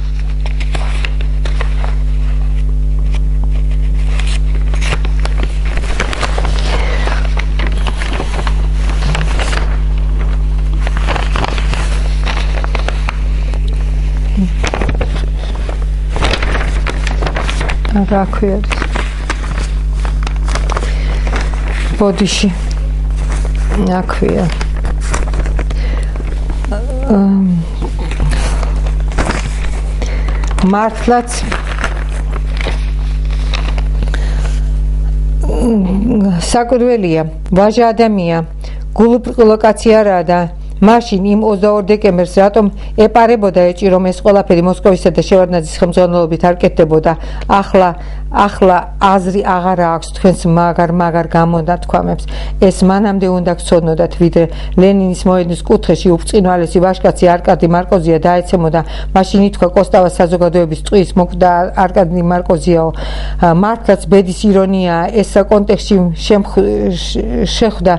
რა ქვია ბოდიში აქვია მართლაც საკვირველია, ვაჟა ადამია, გულუბრყვილო კაცი არაა და მაშინ იმ ოცდაორ დეკემბერს რატომ ეპარებოდა ეჭი, რომ ეს ყველაფერი მოსკოვისა და შევარდნაძის ხელმძღვანელობით არ კეთდებოდა. ახლა ახლა აზრი აღარა აქვს თქვენს მაგარ მაგარ გამონათქვამებს. ეს მანამდე უნდა გცოდნოდათ, ვიდრე ლენინის მოედნის კუთხეში უბრწყინვალესი ვაჟკაცი არკადი მარკოზია დაეცემოდა. მაშინ ითქვა კოსტავას საზოგადოების ტყის მოკვდა არკადი მარკოზიაო. მართლაც ბედის ირონიაა, ეს საკონტექსტში შეხვდა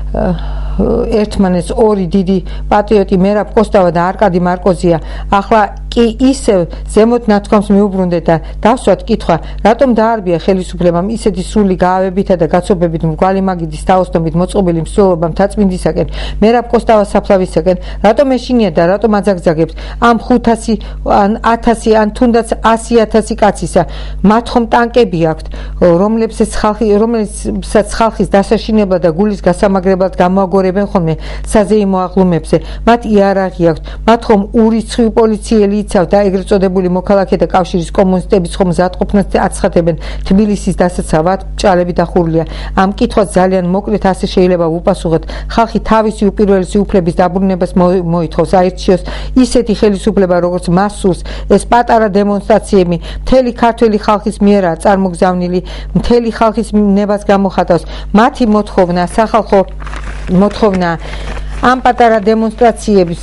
ერთმანეთს ორი დიდი პატრიოტი მერაბ კოსტავა და არკადი მარკოზია. ახლა კი ისევ ზემოთ ნათქვამს მიუბრუნდეთ და დავსვათ კითხვა, რატომ დაარბია ხელისუფლებამ ისეთი სრული გაავებითა და გაცობებით მრგვალი მაგიდის თაოსნობით მოწყობილი მსვლელობა მთაწმინდისაკენ, მერაბ კოსტავას საფლავისაკენ, რატომ ეშინია და რატომ აძაგძაგებს ამ ხუთასი ან ათასი ან თუნდაც ასი ათასი კაცისა. მათ ხომ ტანკები აქვთ, რომლებსაც ხალხი რომელსაც ხალხის დასაშინებლად და გულის გასამაგრებლად გამოაგორებენ ხოლმე საზეიმო აღლუმებზე. მათ იარაღი აქვთ, მათ ხომ ურიცხვი პოლიციელი იცავთ და ეგრეთ წოდებული მოქალაქეთა კავშირის კომუნისტების ხომ მზადყოფნას აცხადებენ თბილისის დასაცავად ბჭალები დახურულია. ამ კითხვას ძალიან მოკლედ ასე შეიძლება ვუპასუხოთ. ხალხი თავისი უპირველესი უფლების დაბრუნებას მოითხოვს, აირჩიოს ისეთი ხელისუფლება, როგორც მას სურს. ეს პატარა დემონსტრაციები მთელი ქართველი ხალხის მიერაა წარმოგზავნილი, მთელი ხალხის ნებას გამოხატავს. მათი მოთხოვნა, სახალხო მოთხოვნა ამ პატარა დემონსტრაციების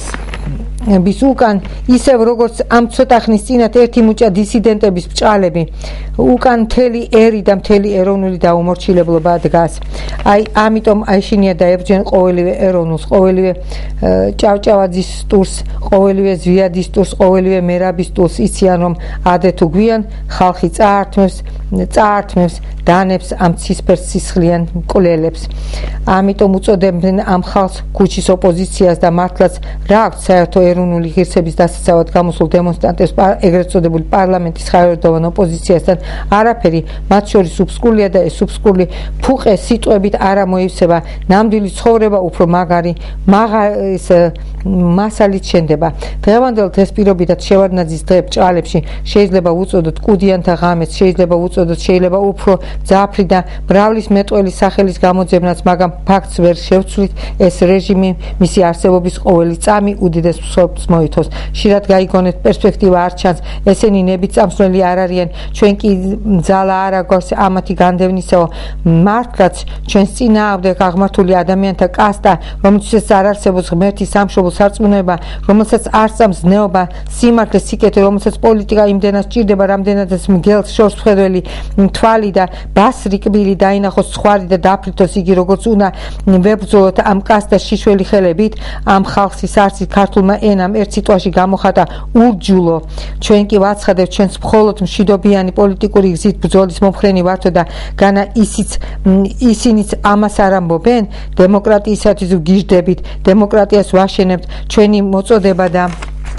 bis უკან ისევ როგორც ამ ცოტა ხნის წინათ ერთი მუჭა დისიდენტების ბჭალები უკან მთელი ერი და მთელი ეროვნული დაუმორჩილებლობა დგას. აი ამიტომ აიშინია დაებრძენ ყოველივე ეროვნულს, ყოველივე ჭავჭავაძის ტურს, ყოველივე ზვიადის ტურს, ყოველივე მერაბის ტურს. იციან რომ ადრე თუ გვიან ხალხი წაართმევს წაართმევს დანებს ამ ცისფერ სისხლიან მკვლელებს. ამიტომ უწოდებენ ამ ხალხს ქუჩის ოპოზიციას და მართლაც რა აქვს საერთო ეროვნული ღირსების დასაცავად გამოსულ დემონსტრანტებს ეგრეთ წოდებული პარლამენტის ხაერდოვან ოპოზიციასთან არაფერი მათ შორის უბსკულია და ეს უბსკული ფუყე სიტყვებით არ ამოივსება. ნამდვილი ცხოვრება უფრო მაგარი მაგარის მასალით შენდება. დღევანდელ დღეს პირობითად შევარდნაძის დღე ბჭალებში შეიძლება უწოდოთ კუდიანთა ღამეს, შეიძლება უწოდოთ შეიძლება უფრო ძაფრი და მრავლის მეტყველის სახელის გამოძებნაც, მაგრამ ფაქტს ვერ შევცვლით. ეს რეჟიმი მისი არსებობის ყოველი წამი უდიდეს მსხვერპლს მოითხოვს. ხშირად გაიგონეთ პერსპექტივა არ ჩანს, ესენი ნებით წამსვლელი არ არიან, ჩვენ კი ძალა არ აგვაქვს ამათი განდევნისაო. მართლაც ჩვენს წინააღმდეგ აღმართული ადამიანთა კასტა, რომელსაც არ არსებობს ღმერთის სამშობლო დამოკიდებულ სარწმუნოება, რომელსაც არ სწამს ზნეობა, სიმართლე, სიკეთე, რომელსაც პოლიტიკა იმდენად სჭირდება, რამდენადაც მგელს შორს მხედველი თვალი და ბასრი კბილი დაინახოს სხვარი და დაფრითოს იგი როგორც უნდა ვებრძოლოთ ამ კასტას შიშველი ხელებით, ამ ხალხის არსით ქართულმა ენამ ერთ სიტყვაში გამოხატა ურჯულო. ჩვენ კი ვაცხადებთ ჩვენს მხოლოდ მშვიდობიანი პოლიტიკური გზით ბრძოლის მომხრენი ვართო და განა ისიც ისინიც ამას არ ამბობენ, დემოკრატიისათვის ვგიჟდებით, დემოკრატიას ვაშენებთ, ჩვენი მოწოდება და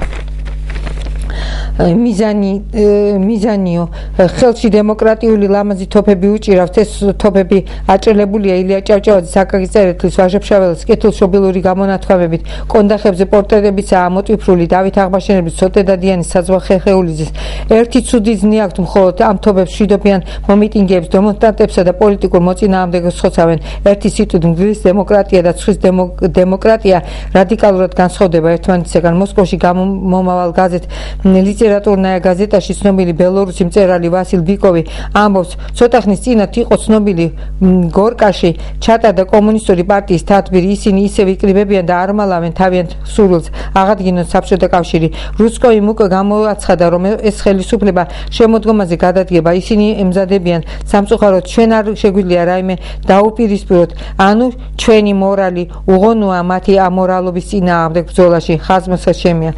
მიზანი მიზანიო ხელში დემოკრატიული ლამაზი თოფები უჭირავთ. ეს თოფები აჭრილებულია ილია ჭავჭავაძის, აკაკი წერეთლის, ვაჟა-ფშაველის კეთილშობილური გამონათქვამებით, კონდახებზე პორტრეტებიცაა ამოტვიფრული, დავით აღმაშენებლის, ცოტე დადიანის, საძვალ ხეხეულიძის. ერთი ცუდი ზნე აქვთ, მხოლოდ ამ თოფებს მშვიდობიან მომიტინგეებს, დემონსტრანტებსა და პოლიტიკურ მოწინააღმდეგეს ხოცავენ. ერთი სიტყვით მგლის დემოკრატია და ცხვის დემოკრატია რადიკალურად განსხვავდება ერთმანეთისგან. მოსკოვში გამომავალ გაზეთ ლიტერატურნაია გაზეტაში ცნობილი ბელორუსი მწერალი ვასილ ბიკოვი ამბობს, ცოტა ხნის წინათ იყო ცნობილი გორკაში ჩატარდა კომუნისტური პარტიის თათბირი, ისინი ისევ იკრიბებიან და არ მალავენ თავიანთ სურვილს აღადგინონ საბჭოთა კავშირი. რუსკოიმ უკვე გამოაცხადა, რომ ეს ხელისუფლება შემოდგომაზე გადადგება, ისინი ემზადებიან სამწუხაროდ, ჩვენ არ შეგვიძლია რაიმე დაუპირისპიროთ, ანუ ჩვენი მორალი უღონოა მათი ამორალობის წინააღმდეგ ბრძოლაში. ხაზმოსა შემია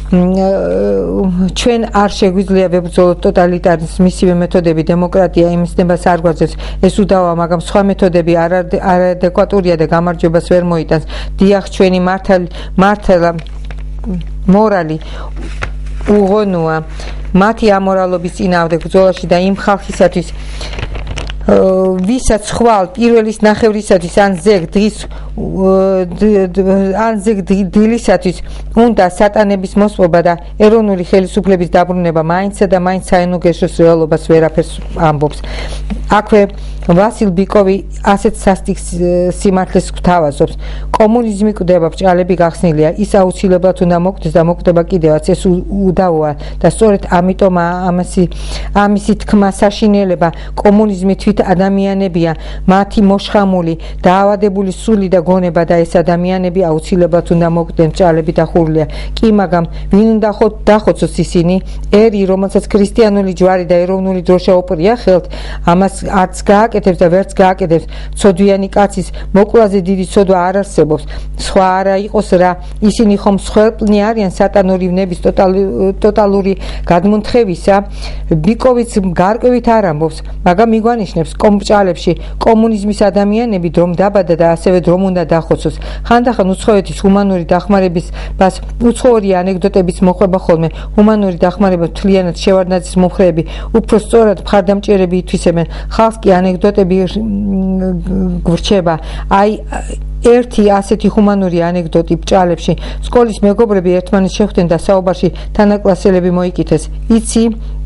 ჩვენ არ შეგვიძლია ვებრძოლოთ ტოტალიტარიზმს, მისივე მეთოდები დემოკრატია იმის ნებას არ გვაძლევს, ეს უდავოა, მაგრამ სხვა მეთოდები არადეკვატურია და გამარჯვებას ვერ მოიტანს. დიახ, ჩვენი მართლა მორალი უღონოა მათი ამორალობის წინააღმდეგ ბრძოლაში და იმ ხალხისათვის ვისაც ხვალ პირველის ნახევრისათვის ან ზეგ დღის ან ზეგ დილისათვის უნდა სატანების მოსპობა და ეროვნული ხელისუფლების დაბრუნება, მაინცსა და მაინც საენუგეშოს რეალობას ვერაფერს ამბობს. აქვე ვასილ ბიკოვი ასეთ სასტიკ სიმართლეს გვთავაზობს. კომუნიზმი კვდება, ბრჭყალები გახსნილია, ის აუცილებლად უნდა მოკვდეს და მოკვდება კიდევაც, ეს უდავოა და სწორედ ამიტომ ამისი ამისი თქმა საშინელება კომუნიზმი თვით ადამიანებია, მათი მოშხამული, დაავადებული სული და გონება და ეს ადამიანები აუცილებლად უნდა მოკვდნენ, ბრჭყალები დახურულია. კი, მაგრამ ვინ უნდა დახოცოს ისინი? ერი, რომელსაც ქრისტიანული ჯვარი და ეროვნული დროშა უპირია ხელთ, ამას არც გააკეთებს და ვერც გააკეთებს. ცოდვიანი კაცის მოკლაზე დიდი ცოდვა არ არსებობს. სხვა არა იყოს რა, ისინი ხომ მსხვერპლნი არიან სატანური ვნების ტოტალური გადმონთხევისა. ბიკოვიც გარკვევით არ ამბობს, მაგრამ მიგვანიშნებს კომბრჭალებში კომუნიზმის ადამიანები დრომ დაბადა და ასევე დრომ უნდა დახოცოს. ხანდახან უცხოეთის ჰუმანური დახმარების ბას უცხოური ანეკდოტების მოყვება ხოლმე. ჰუმანური დახმარება მთლიანად შევარდნაძის მომხრეები უფრო სწორად მხარდამჭერები ითვისებენ. ხალხს კი ანეკდოტები გვრჩება. აი ერთი ასეთი ჰუმანური ანეკდოტი ბრჭყალებში. სკოლის მეგობრები ერთმანეთს შეხვდნენ და საუბარში თანაკლასელები მოიკითხეს. იცი,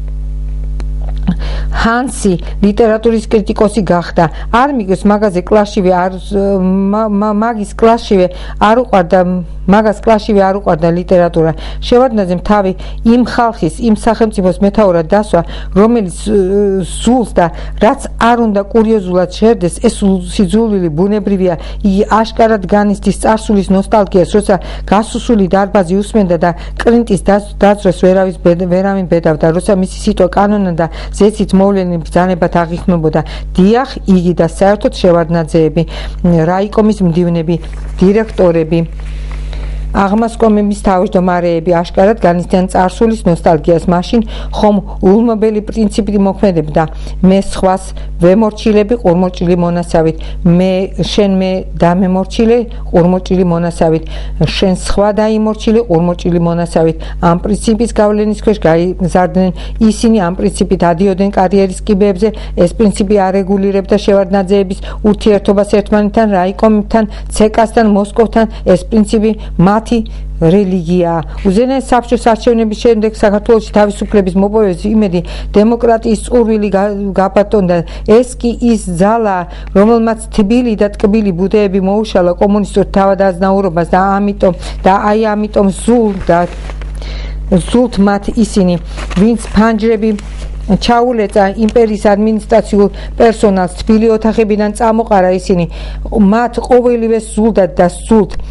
ჰანსი ლიტერატურის კრიტიკოსი გახდა. არ მიგეს მაგაზე კლასშივე არ მაგის კლასშივე არ უყვარდა მაგას კლასშივე არ უყვარდა ლიტერატურა. შევარდნაძემ თავი იმ ხალხის, იმ სახელმწიფოს მეთაურად დასვა, რომელიც ზულს და რაც არ უნდა კურიოზულად შერდეს, ეს სიძულვილი ბუნებრივია. იგი აშკარად განიცდის წარსულის ნოსტალგიას, როცა გასუსული დარბაზი უსმენდა და კრინტის დაძროს ვერავის ვერავინ ბედავდა, როცა მისი სიტყვა კანონად და ზეცით მოვლენი ბრძანებად აღიქმებოდა. დიახ, იგი და საერთოდ შევარდნაძეები, რაიკომის მდივნები, დირექტორები, აღმასკომების თავმჯდომარეები აშკარად განიცდიან წარსულის ნოსტალგიას. მაშინ ხომ ულმობელი პრინციპი მოქმედებდა. მე სხვას ვემორჩილები ყურმოჭრილი მონასავით, მე შენ მე დამემორჩილე ყურმოჭრილი მონასავით, შენ სხვა დაიმორჩილე ყურმოჭრილი მონასავით. ამ პრინციპის გავლენის ქვეშ გაიზარდნენ ისინი, ამ პრინციპით ადიოდნენ კარიერის კიბეებზე. ეს პრინციპი არეგულირებდა შევარდნაძეების ურთიერთობას ერთმანეთთან, რაიკომებთან, ცეკასთან, მოსკოვთან. ეს პრინციპი მათი რელიგიაა. უზენაეს საბჭოს არჩევნების შემდეგ საქართველოში თავისუფლების მოპოვების იმედი დემოკრატიის წყურვილი გაბატონდა. ეს კი ის ძალაა, რომელმაც თბილი და ტკბილი ბუდეები მოუშალა კომუნისტურ თავადაზნაურობას და ამიტომ და აი ამიტომ ზულ და ზულთ მათ ისინი, ვინც ფანჯრები ჩაულეწა იმპერიის ადმინისტრაციულ პერსონალს, თბილი ოთახებიდან წამოყარა ისინი, მათ ყოველივე ზულდათ და სულთ.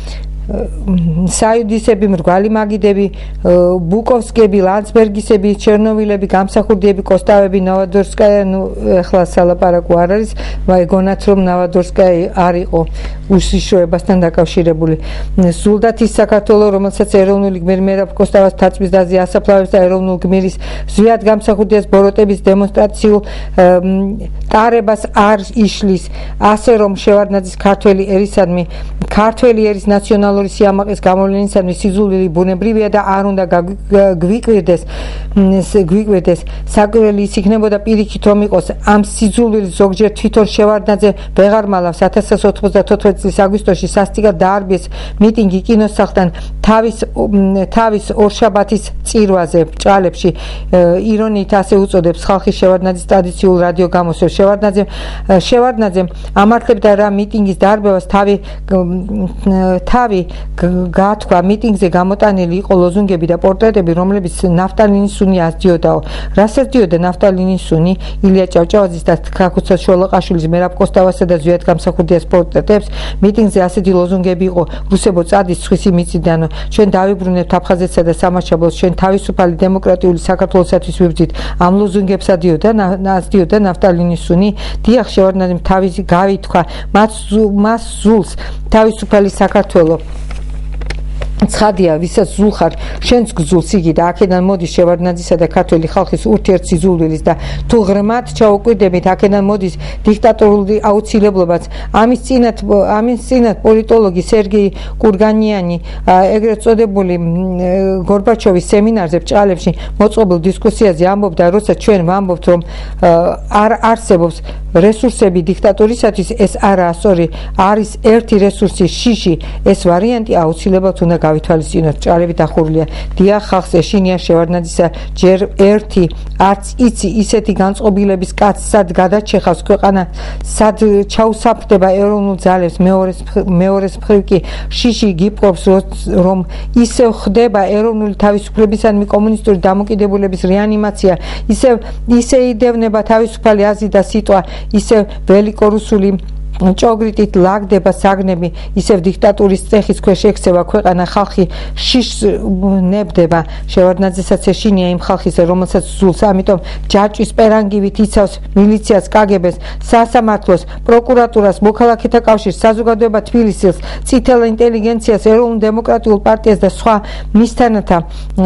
საიუდისები, მრგვალი მაგიდები, ბუკოვსკები, ლანცბერგისები, ჩერნოვილები, გამსახურდიები, კოსტავები, ნოვოდორსკაია, ნუ ახლა სალაპარაკო არ არის, ვაიგონაც რომ ნოვოდორსკაია არ იყო უშიშროებასთან დაკავშირებული. ზულდათის საქართველოს, რომელსაც ეროვნული გმირი მერაბ კოსტავას თაცმის დაზი ასაფლავებს და ეროვნულ გმირის ზვიად გამსახურდიას ბოროტების დემონსტრაციულ ტარებას არ იშლის, ასე რომ შევარდნაძის ქართველი ერისადმი, ქართველი ერის ნაციონალური სიამაყის გამოვლენისადმი სიძულვილი ბუნებრივია და არ უნდა გვიკვირდეს, გვიკვირდეს. საკვირველი ის იქნებოდა პირიქით რომ იყოს ამ სიძულვილს ზოგჯერ თვითონ შევარდნაძე ვეღარ მალავს. ათას ოცდათოთხმეტი წლის აგვისტოში სასტიკად დაარბიეს მიტინგი კინოსახლთან თავის თავის ორშაბათის წირვაზე ჭალებში. ირონიით ასე უწოდებს ხალხის შევარდნაძის ტრადიციულ რადიო გამოსვლებს. შევარდნაძე შევარდნაძე ამართლებდა რა მიტინგის დაარბევას თავი თავი გაათქვა. მიტინგზე გამოტანილი იყო ლოზუნგები და პორტრეტები, რომლებიც ნაფტალინის სუნი ასდიოდაო. რას ასდიოდა ნაფტალინის სუნი? ილია ჭავჭავაძის და ქაქუცა შოლოყაშვილის, მერაბ კოსტავასა და ზვიად გამსახურდიას პორტრეტებს. მიტინგზე ასეთი ლოზუნგები იყო: რუსებო წადის სხვისი მიწიდანო, ჩვენ დავიბრუნებთ აფხაზეთსა და სამარშაბლოს, ჩვენ თავისუფალი დემოკრატიული საქართველოსათვის ვიბრძვით. ამ ლოზუნგებს ადიოდა ასდიოდა ნაფტალინის სუნი. დიახ, შევარდნაძემ თავისი გავითქვა მას ზულს თავისუფალი საქართველო. ცხადია, ვისაც ზულ ხარ, შენც გზულს იგი და აქედან მოდის შევარდნაძისა და ქართველი ხალხის ურთიერთსიძულვილის და თუ ღრმად ჩაუკვირდებით, აქედან მოდის დიქტატორული აუცილებლობაც. ამის წინათ ამის წინათ პოლიტოლოგი სერგეი კურგანიანი ეგრეთ წოდებული გორბაჩოვის სემინარზე ჭალებში მოწყობილ დისკუსიაზე ამბობდა, როცა ჩვენ ვამბობთ, რომ არ არსებობს რესურსები დიქტატორისათვის, ეს არაა სწორი, არის ერთი რესურსი შიში, ეს ვარიანტი აუცილებლად უნდა გავითვალისწინოთ. ჭალები დახურულია. დიახ, ხალხს ეშინია შევარდნაძისა ჯერ ერთი არც იცი ისეთი განწყობილების კაცს, სად გადაჩეხავს ქვეყანა, სად ჩაუსაფრდება ეროვნულ ძალებს. მეორეს მეორეს მხრივ კი შიში გიპყრობს, რომ ისევ ხდება ეროვნული თავისუფლებისადმი კომუნისტური დამოკიდებულების რეანიმაცია, ისევ ისე იდევნება თავისუფალი აზრი და სიტყვა, ისევ ველიკორუსული ჭოგრიტით ლაგდება საგნები, ისევ დიქტატურის წეხის ქვეშ ექცევა ქვეყანა, ხალხი შიშს ნებდება. შევარდნაძესაც ეშინია იმ ხალხისა, რომელსაც ზულს, ამიტომ ჯაჭვის პერანგივით იცავს მილიციას, კაგებეს, სასამართლოს, პროკურატურას, მოქალაქეთა კავშირს, საზოგადოება თბილისის, წითელ ინტელიგენციას, ეროვნულ დემოკრატიულ პარტიას და სხვა მისთანათა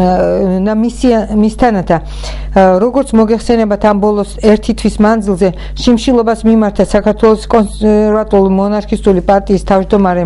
მისთანათა. როგორც მოგეხსენებათ, ამ ბოლოს ერთი თვის მანძილზე შიმშილობას მიმართა საქართველოს კონსერვატული მონარქისტული პარტიის თავმჯდომარემ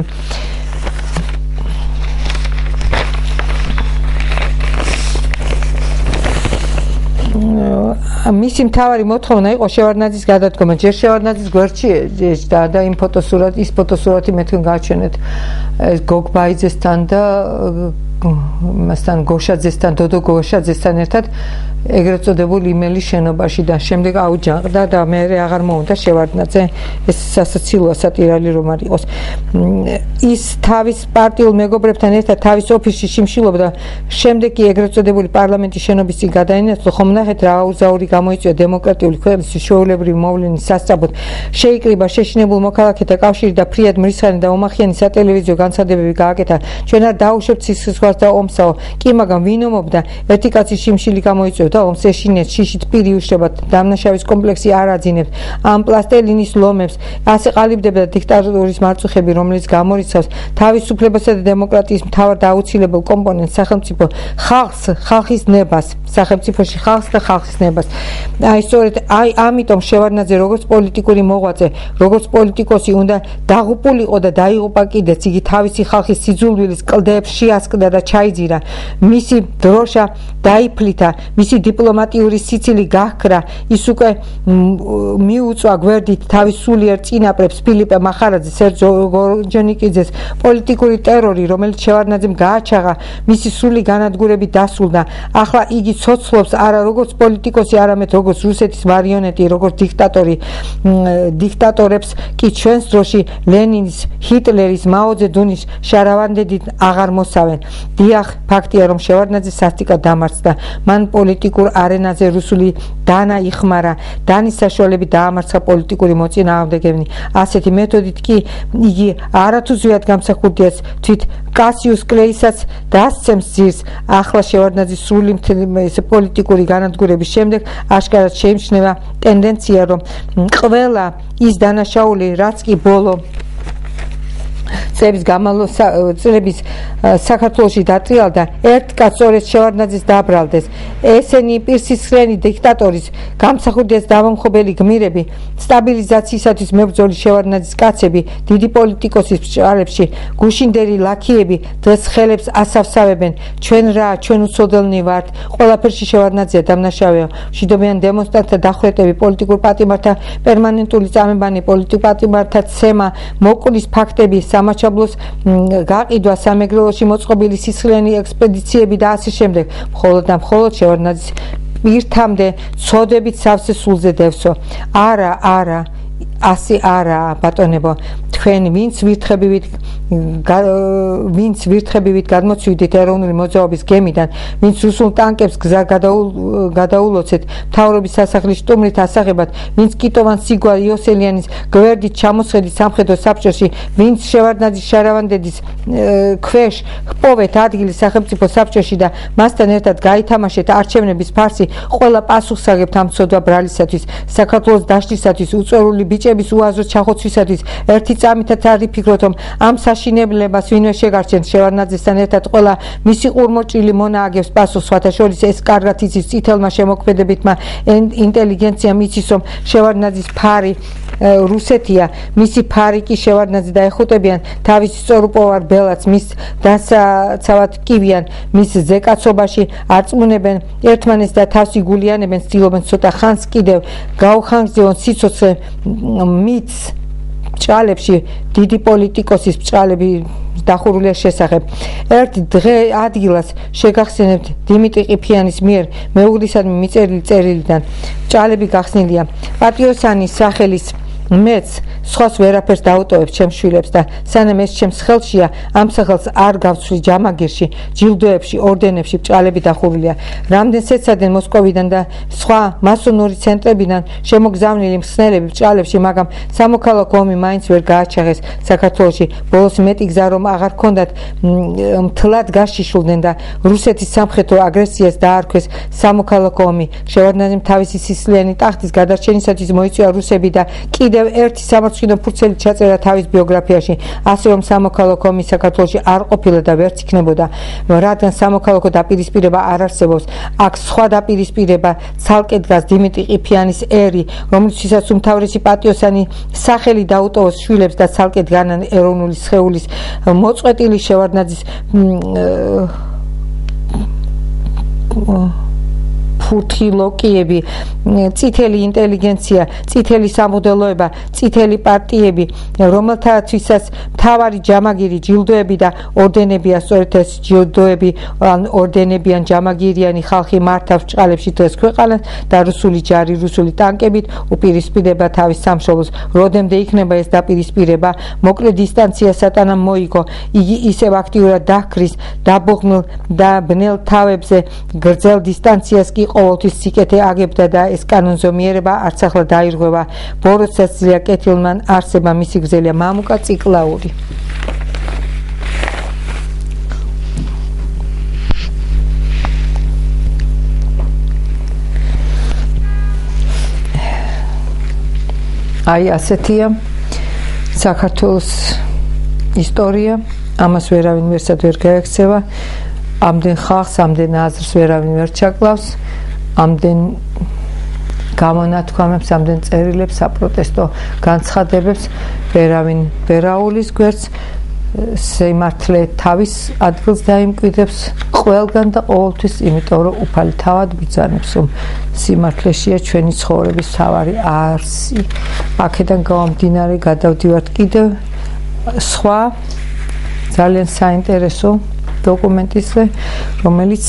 მისი მთავარი მოთხოვნა იყო შევარდნაძის გადადგომა. ჯერ შევარდნაძის გვერდში ეჭდა და იმ ფოტოსურათი, ის ფოტოსურათი მე თქვენ გააჩვენეთ გოგბაიძესთან და მასთან გოშაძესთან, დოდო გოშაძესთან ერთად ეგრეთ წოდებულ იმელის შენობაში და შემდეგ აუჯანყდა და მე აღარ მოუნდა შევარდნაძე. ეს სასაცილოა, სატირალი რომ არ იყოს. ის თავის პარტიულ მეგობრებთან ერთად თავის ოფისში შიმშილობდა, შემდეგ კი ეგრეთ წოდებული პარლამენტის შენობის წინ გადაინაცვლა. ხომ ნახეთ რა აუზაური გამოიწვია დემოკრატიული ქვეყნის შეულებრივი მოვლენის სასწრაფოდ. შეიკრიბა შეშინებულ მოქალაქეთა კავშირი და ფრიად მრისხანე და ომახიანი სატელევიზიო განცხადებები გააკეთა. ჩვენ არ დაუშვებთ სისხლს და ომსაო. კი, მაგრამ ვინ ომობდა? ერთი კაცი შიმშილი გამოიწვევდა ომს, ეშინიათ შიშით პირი უშრებათ, დამნაშავის კომპლექსი არ აძინებთ. ამ პლასტელინის ლომებს ასე ყალიბდება დიქტატურის მარწუხები, რომელიც გამორიცავს თავისუფლებასა და დემოკრატიის მთავარ და აუცილებელ კომპონენტს სახელმწიფო ხალხს, ხალხის ნებას, სახელმწიფოში ხალხს და ხალხის ნებას. აი სწორედ აი ამიტომ შევარდნაძე როგორც პოლიტიკური მოღვაწე, როგორც პოლიტიკოსი უნდა დაღუპულიყო და დაიღუპა კიდეც. იგი თავისი ხალხის სიძულვილის კლდეებს შეასკდა და ჩაიძირა. მისი დროშა დაიფლითა, მისი დიპლომატიური სიცილი გაჰქრა. ის უკვე მიუწვა გვერდით თავის სულიერ წინაპრებს, ფილიპე მახარაძეს, სერჯო გორჯონიკიძეს. პოლიტიკური ტერორი, რომელიც შევარდნაძემ გააჩაღა, მისი სრული განადგურებით დასრულდა. ახლა იგი ცოცხლობს არა როგორც პოლიტიკოსი, არამედ როგორც რუსეთის მარიონეტი, როგორც დიქტატორი. დიქტატორებს კი ჩვენს დროში ლენინის, ჰიტლერის, მაო ძედუნის შარავანდედით აღარ მოსავენ. დიახ, ფაქტია, რომ შევარდნაძე სასტიკად დამარცხდა. მან პოლიტიკურ არენაზე რუსული დანა იხმარა, დანის საშუალებით დაამარცხა პოლიტიკური მოწინააღმდეგენი. ასეთი მეთოდით კი იგი არათუ ზვიად გამსახურდიას თვით კასიუს კლეისაც დასცემს ძირს. ახლა შევარდნაძის სრული პოლიტიკური განადგურების შემდეგ აშკარად შეიმჩნევა ტენდენცია, რომ ყველა ის დანაშაული, რაც კი ბოლო წლების წლების საქართველოში დატრიალდა, ერთ კაცს სწორედ შევარდნაძის დაბრალდეს. ესენი პირსისხლიანი დიქტატორის გამსახურდიას დამამხობელი გმირები, სტაბილიზაციისათვის მებრძოლი შევარდნაძის კაცები, დიდი პოლიტიკოსის ბრჭყალებში გუშინდერი ლაქიები დღეს ხელებს ასავსავებენ. ჩვენ რა, ჩვენ უცოდელნი ვართ, ყველაფერში შევარდნაძეა დამნაშავეა. მშვიდობიან დემონსტრანტთა დახვრეტები, პოლიტიკურ პატიმართა პერმანენტული წამებანი, პოლიტიკურ პატიმართა ცემა, მოკვლის ფაქტები, სამაჩაბლოს გაყიდვა, სამეგრელოში მოწყობილი სისხლიანი ექსპედიციები და ასე შემდეგ. მხოლოდ და მხოლოდ შევარდნაძის პირთამდე ცოდებით სავსე სულზე დევსო. არა, არა, ასე არაა, ბატონებო. თქვენ ვინც ვირთხებივით ვინც ვირთხებივით გადმოცვიდით ეროვნული მოძრაობის გემიდან, ვინც რუსულ ტანკებს გზა გადაულოცეთ მთავრობის სასახლის შტუმრით ასაღებად, ვინც კიტოვან სიგვა იოსელიანის გვერდით ჩამოსხედით სამხედრო საბჭოში, ვინც შევარდნაძის შარავანდედის ქვეშ ჰპოვეთ ადგილი სახელმწიფო საბჭოში და მასთან ერთად გაითამაშეთ არჩევნების ფარსი, ყველა პასუხს აგებთ ამ ცოდვა ბრალისათვის, საქართველოს დაშლისათვის, უწვერული ბიჭების უაზრო ჩახოცვისათვის. ერთი წამითაც არ იფიქროთ, რომ ამ საშინებლებას ვინმე შეგარჩენს. შევარდნაძესთან ერთად ყველა მისი ყურმოჭრილი მონა აგებს პასუხს. სხვათა შორის ეს კარგად იცის წითელმა შემოქმედებითმა ინტელიგენციამ იცის, რომ შევარდნაძის ფარი რუსეთია, მისი ფარი კი შევარდნაძე და ეხუტებიან თავისი სწორუპოვარ ბელაც, მის დასაცავად კივიან, მის ზეკაცობაში არწმუნებენ ერთმანეთს და თავს იგულიანებენ, ცდილობენ ცოტა ხანს კიდევ გაუხანგრძლივონ სიცოცხლე მითს ბრჭყალებში დიდი პოლიტიკოსის ბრჭყალები დახურულია შესახებ. ერთ დღე ადგილას შეგახსენებთ დიმიტრი ყიფიანის მიერ მეუღლისადმი მიწერილი წერილიდან. ბრჭყალები გახსნილია. პატიოსანი სახელის მეც სხვას ვერაფერს დაუტოვებ ჩემს შვილებს და სანამ ეს ჩემს ხელშია, ამ სახელს არ გავცვლი ჯამაგირში, ჯილდოებში, ორდენებში ბრჭყალები დახურულია. რამდენს ეცადნენ მოსკოვიდან და სხვა მასონური ცენტრებიდან შემოგზავნილი მხსნელები ბრჭყალებში, მაგრამ სამოქალაქო ომი მაინც ვერ გააჩაღეს საქართველოში. ბოლოს მეტი გზა რომ აღარ ჰქონდათ, მთლად გაშიშულდნენ და რუსეთის სამხედრო აგრესიას დაარქვეს სამოქალაქო ომი. შევარდნაძემ თავისი სისხლიანი ტახტის გადარჩენისათვის მოიწვია რუსები და კიდევ ერთი სამარცხვინო ფურცელი ჩაწერა თავის ბიოგრაფიაში, ასე რომ სამოქალაქო ომი საქართველოში არ ყოფილა და ვერც იქნებოდა, რადგან სამოქალაქო დაპირისპირება არ არსებობს. აქ სხვა დაპირისპირება ცალკე დგას დიმიტრი ყიფიანის ერი, რომლისთვისაც უმთავრესი პატიოსანი სახელი დაუტოვოს შვილებს და ცალკე დგანან ეროვნული სხეულის მოწყვეტილი შევარდნაძის ფურთხილოკიები, წითელი ინტელიგენცია, წითელი სამღვდელოება, წითელი პარტიები, რომელთაცვისაც მთავარი ჯამაგირი, ჯილდოები და ორდენებია, სწორედ ეს ჯილდოები, ორდენები ან ჯამაგირიანი ხალხი მართავს ბრჭყალებში დღეს ქვეყანას და რუსული ჯარი, რუსული ტანკებით უპირისპირდება თავის სამშობლოს. როდემდე იქნება ეს დაპირისპირება, მოკლე დისტანცია სატანამ მოიგო, იგი ისევ აქტიურად დაჰქრის დაბოღმილ და ბნელ თავებზე, გრძელ დისტანციას კი ყოველთვის სიკეთე აგებდა და ეს კანონზომიერება არც ახლა დაირღვევა. ბოროტსაც ძლია კეთილმან არსება, მისი გზელია მამუკა ციკლაური. აი ასეთია საქართველოს ისტორია, ამას ვერავინ ვერსად ვერ გაექცევა. ამდენ ხალხს, ამდენ აზრს ვერავინ ვერ ჩაკლავს, ამდენ გამონათქვამებს, ამდენ წერილებს, საპროტესტო განცხადებებს ვერავინ ვერ აულის გვერდს. სიმართლე თავის ადგილს დაიმკვიდრებს ყველგან და ყოველთვის, იმიტომ რომ უფალი თავად ბრძანებს, რომ სიმართლეშია ჩვენი ცხოვრების მთავარი არსი. აქედან გამომდინარე გადავდივართ კიდევ სხვა ძალიან საინტერესო დოკუმენტისზე, რომელიც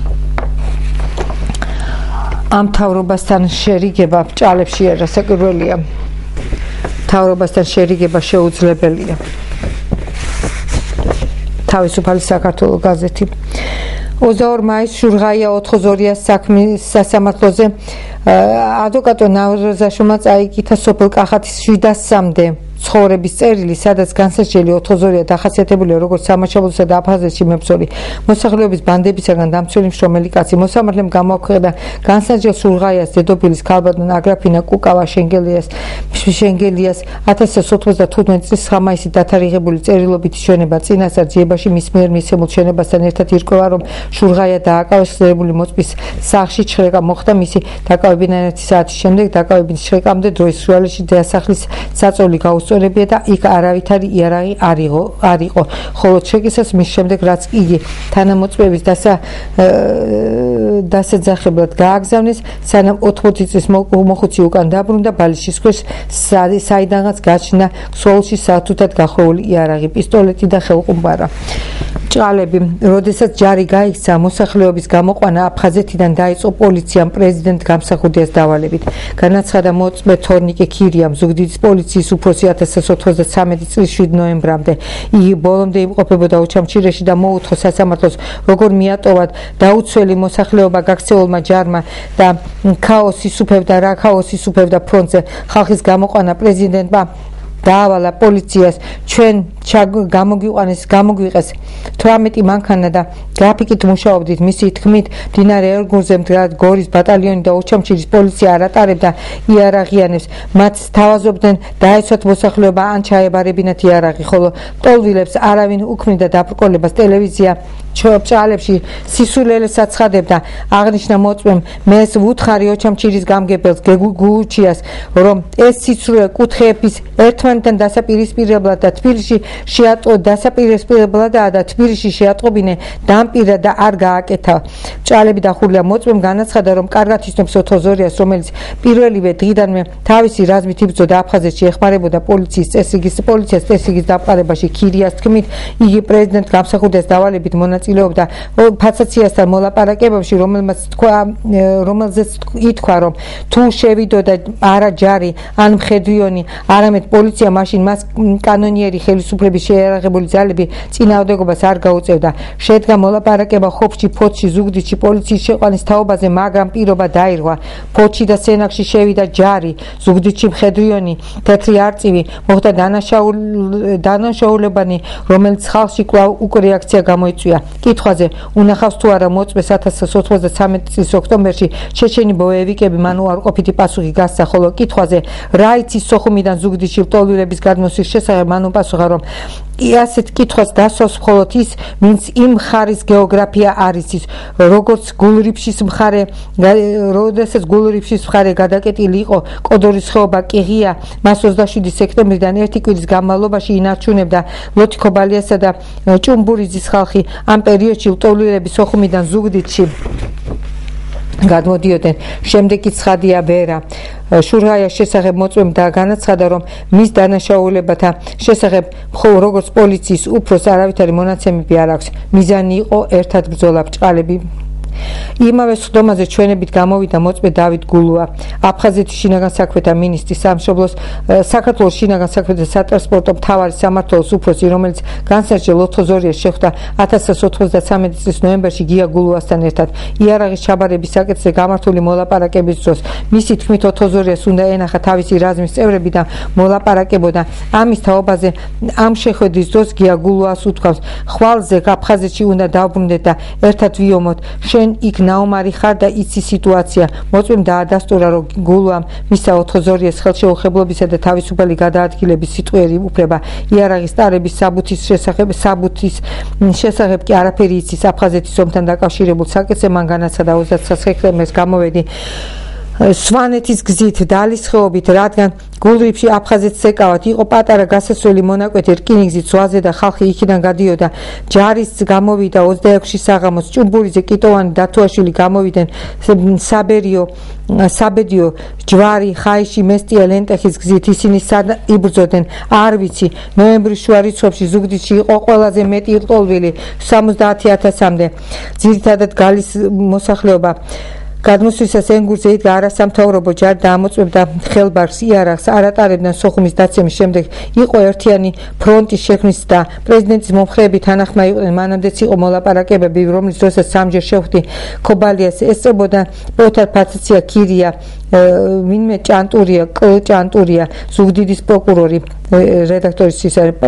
ამ მთავრობასთან შერიგება ბრჭყალებში არასაკურველია. მთავრობასთან შერიგება შეუძლებელია. თავისუფალი საქართველოს გაზეთი. ოცდაორი მაისს შურღაია ოთხოზორიას საქმის სასამართლოზე ადვოკატო ნავროზაშვილმა წაიკითა სოფელ კახეთის შვიდასამდე ცხოვრების წერილი, სადაც განსაჯელი ოთხოზორია დახასიათებულია როგორც სამაშობლოსა და აფხაზეთში მებრძოლი მოსახლეობის ბანდებისაგან დამცველი მშრომელი კაცი. მოსამართლემ გამოაქვეყნა განსაჯელ შურღაიას დედოფლის ქალბატონ აგრაფინა კუკავა შენგელიას შენგელიას ათას ოცდაოთხი წლის ცხრა მაისით დათარიღებული წერილობითი ჩვენება წინასწარ ძიებაში მის მიერ მისცემულ ჩვენებასთან ერთად ირკვევა, რომ შურღაია დააკავეს ხსენებული მოწმის სახლში. ჩხრეკა მოხდა მისი დაკავებიდან ერთი საათის შემდეგ. დაკავების ჩხრეკამდე დროის სრიალში დასახლის საწოლი გაუსწორებია და იქ არავითარი იარაღი არ იყო. ხოლო ჩეკისას მის შემდეგ, რაც იგი თანამოწმეების დასაძახებლად გააგზავნეს, სანამ ოთხმოცი წლის მოხუცი უკან დაბრუნდა, ბალიშის ქვეშ საიდანაც გაჩნდა ქსოვილში სათუთად გახვეული იარაღი, პისტოლეტი და ხელყუმბარა. ჭყალები. როდესაც ჯარი გაიქცა, მოსახლეობის გამოყვანა აფხაზეთიდან დაიწყო პოლიციამ პრეზიდენტ გამსახურდიას დავალებით. განაცხადა მოწმე თორნიკე ქირიამ, ზუგდიდის პოლიციის უფროსი ათას ოცდაოთხი წლის შვიდ ნოემბრამდე. იგი ბოლომდე იმყოფებოდა ოჩამჩირეში და მოუთხო სასამართლოს, როგორ მიატოვათ დაუცველი მოსახლეობა გაქცეულმა ჯარმა და ქაოსი სუფევდა რა ქაოსი სუფევდა ფრონტზე. ხალხის გამოყვანა პრეზიდენტმა დაავალა პოლიციას, ჩვენ გამოგვიყვანეს გამოგვიყეს თვრამეტი მანქანა და გრაფიკით მუშაობდით. მისი თქმით, მდინარე ერგურზე მდგრად გორის ბატალიონი და ოჩამჩირის პოლიცია არ ატარებდა იარაღიანებს, მათ სთავაზობდნენ დაეცვათ მოსახლეობა ან ჩაებარებინათ იარაღი, ხოლო მტოლვილებს არავინ უქმნიდა დაბრკოლებას. ტელევიზია ჭყალებში სისულელეს აცხადებდა. აღნიშნა მოწმემ, მეს ვუთხარი ოჩამჩირის გამგებელს გეგუჩიას, რომ ეს სიცრუე კუთხეების ერთმანეთთან დასაპირისპირებლად და თბილისში შეატყო დასაპირისპირებლადაა და თბილისში შეატყობინე დამპირა და არ გააკეთა. ჭყალები დახურლია. მოწმემ განაცხადა, რომ კარგად იცნობს ოთხოზორიას, რომელიც პირველივე დღიდანვე თავისი რაზმით იბრძოდა აფხაზეთში, ეხმარებოდა პოლიციის წესრიგის პოლიციას წესრიგის დამყარებაში. ქირიას თქმით, იგი პრეზიდენტ გამსახურდიას დავალებით მონაწილეობდა ფაცაციასთან მოლაპარაკებებში, რომელმაც თქვა, რომელზეც ითქვა, რომ თუ შევიდოდა არა ჯარი ან მხედრიონი, არამედ პოლიცია, მაშინ მას კანონიერი ხელისუფლების შეიარაღებული ძალები წინააღმდეგობას არ გაუწევდა. შედგა მოლაპარაკება ხობში, ფოთში, ზუგდიდში პოლიციის შეყვანის თაობაზე, მაგრამ პირობა დაირღვა. ფოთში და სენაკში შევიდა ჯარი, ზუგდიდში მხედრიონი, თეთრი არწივი, მოხდა დანაშაულებანი, რომელიც ხალხში კვლავ უკვე რეაქცია გამოიწვია. კითხვაზე, უნახავს თუ არა მოწმეს ათას ოცდაოთხი წლის ოქტომბერში ჩეჩენი ბოევიკები, მან უარყოფითი პასუხი გასცა, ხოლო კითხვაზე, რა იცის სოხუმიდან ზუგდიდში ლტოლვილების გადმოსვლის შესახებ, მან უპასუხა, რომ ასეთ კითხვას დასვავს მხოლოდ ის, ვინც იმ მხარის გეოგრაფია არ იცის, როგორც გულრიფშის მხარე, როდესაც გულრიფშის მხარე გადაკეტილი იყო, კოდორის ხეობა კი ღია, მას ოცდაშვიდი სექტემბრიდან ერთი კვირის განმავლობაში ინარჩუნებდა ლოთიქობალიასა და ჭუმბურიძის ხალხი. ამ პერიოდში ლტოლვილები სოხუმიდან ზუგდიდში გადმოდიოდნენ. შემდეგი ცხადია ვერა. შურღაიას შესახებ მოწმემ და განაცხადა, რომ მის დანაშაულებათა შესახებ როგორც პოლიციის უფროს არავითარი მონაცემები არ აქვს. მიზანი იყო ერთად ბრძოლა. ჭყალები. იმავე სხდომაზე ჩვენებით გამოვიდა მოწმე დავით გულუა, აფხაზეთის შინაგან საქმეთა მინისტრი, სამშობლოს საქართველოს შინაგან საქმეთა სატრანსპორტო მთავარი სამმართველოს უფროსი, რომელიც განსაჯელ ოთხოზორიას შეხვდა ათას ოცდაოთხი წლის ნოემბერში გია გულუასთან ერთად. იარაღის ჩაბარების საკითხზე გამართული მოლაპარაკების დროს მისი თქმით, ოთხოზორიას უნდა ენახა თავისი რაზმის წევრები და მოლაპარაკებოდა. ამის თაობაზე ამ შეხვედრის დროს გია გულუას უთქვამს, ხვალზე აფხაზეთში უნდა დავბრუნდეთ და ერთად ვიომოთ. შენ იქ ნაომარი ხარ და იცი სიტუაცია. მოწმემ დაადასტურა, რომ გულუამ მისცა ოთხოზორიას ხელშეუხებლობისა და თავისუფალი გადაადგილების სიტყვიერი უფლება. იარაღის ტარების საბუთის შესახებ საბუთის შესახებ კი არაფერი იცის. აფხაზეთის ომთან დაკავშირებულ საკითხზე მან განაცხადა ოცდაცხრა სექტემბერს გამოვედი სვანეთის გზით დალის ხეობით, რადგან გულრიფში აფხაზეთს ეკავათ, იყო პატარა გასასვლელი მონაკვეთი რკინიგზით ზღვაზე და ხალხი იქიდან გადიოდა. ჯარის გამოვიდა ოცდაექვსი საღამოს, ჭუმბურიძე, კიტოვანი, დათუაშვილი გამოვიდნენ საბერიო, საბედიო, ჯვარი, ხაიში, მესტია, ლენტეხის გზით. ისინი სად იბრძოდნენ, არ ვიცი. ნოემბრის შუა რიცხვებში ზუგდიდში იყო ყველაზე მეტი ლტოლვილი, სამოცდაათი ათასამდე. ძირითადად გალის მოსახლეობა. გადმოსვლისას ენგურზე იდგა არასამთავრობო ჯარი და ამოწმებდა ხელბარს იარაღს არ ატარებდნენ სოხუმის დაცემის შემდეგ იყო ერთიანი ფრონტის შექმნის და პრეზიდენტის მომხრეებით თანახმა იყვნენ მანამდეც იყო მოლაპარაკებები რომლის დროსაც სამჯერ შევხვდი ქობალიას ესწრებოდა პოეტად ფაცაცია ქირია ვინმე ჭანტურია კლ ჭანტურია ზუგდიდის პროკურორი რედაქტორის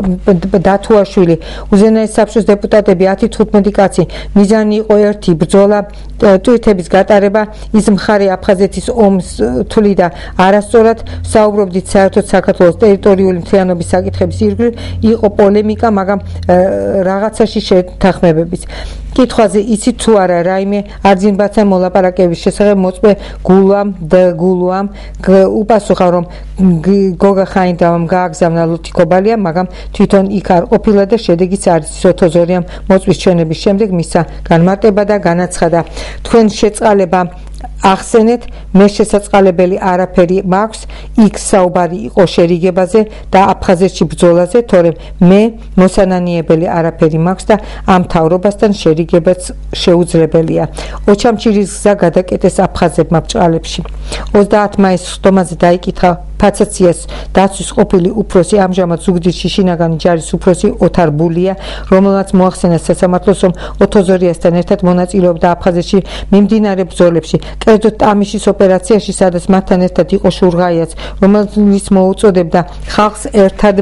დათუაშვილი უზენაეს საბჭოს დეპუტატები ათი თხუთმეტი კაცი მიზანი იყო ერთი ბრძოლა ტვირთების გატარება ის მხარე აფხაზეთის ომს თვლიდა არასწორად საუბრობდით საერთოდ საქართველოს ტერიტორიული მთლიანობის საკითხების ირგვლივ იყო პოლემიკა მაგრამ რაღაცაში შეთანხმებების კითხვაზე იცით თუ არა რაიმე არძინბაცა მოლაპარაკების შესახებ მოწმე გულამ და გულუამ უპასუხა რომ გოგა ხაინდავამ გააგზავნა ლუთი ქობალია მაგრამ თვითონ იქ არ ყოფილა და შედეგიც არის ოთოზორიამ მოწვის ჩვენების შემდეგ მისცა განმარტება და განაცხადა თქვენ შეწყალება ახსენეთ მე შესაწყალებელი არაფერი მაქვს იქ საუბარი იყო შერიგებაზე და აფხაზეთში ბრძოლაზე თორემ მე მოსანანიებელი არაფერი მაქვს და ამ თავრობასთან შერიგებაც შეუძლებელია ოჩამჩირის გზა გადაკეტეს აფხაზებმა ბჭყალებში ოცდაათი მაისის ხტომაზე დაიკითხა ფაცაციას დაცვის ყოფილი უფროსი ამჟამად ზუგდიდში შინაგანი ჯარის უფროსი ოთარ ბულია რომელმაც მოახსენა სასამართლოს რომ ოთოზორიასთან ერთად მონაწილეობდა აფხაზეთში მიმდინარე ბრძოლებში კერძოდ ტამიშის ოპერაციაში სადაც მათთან ერთად იყო შურღაიაც რომელიც მოუწოდებდა ხალხს ერთად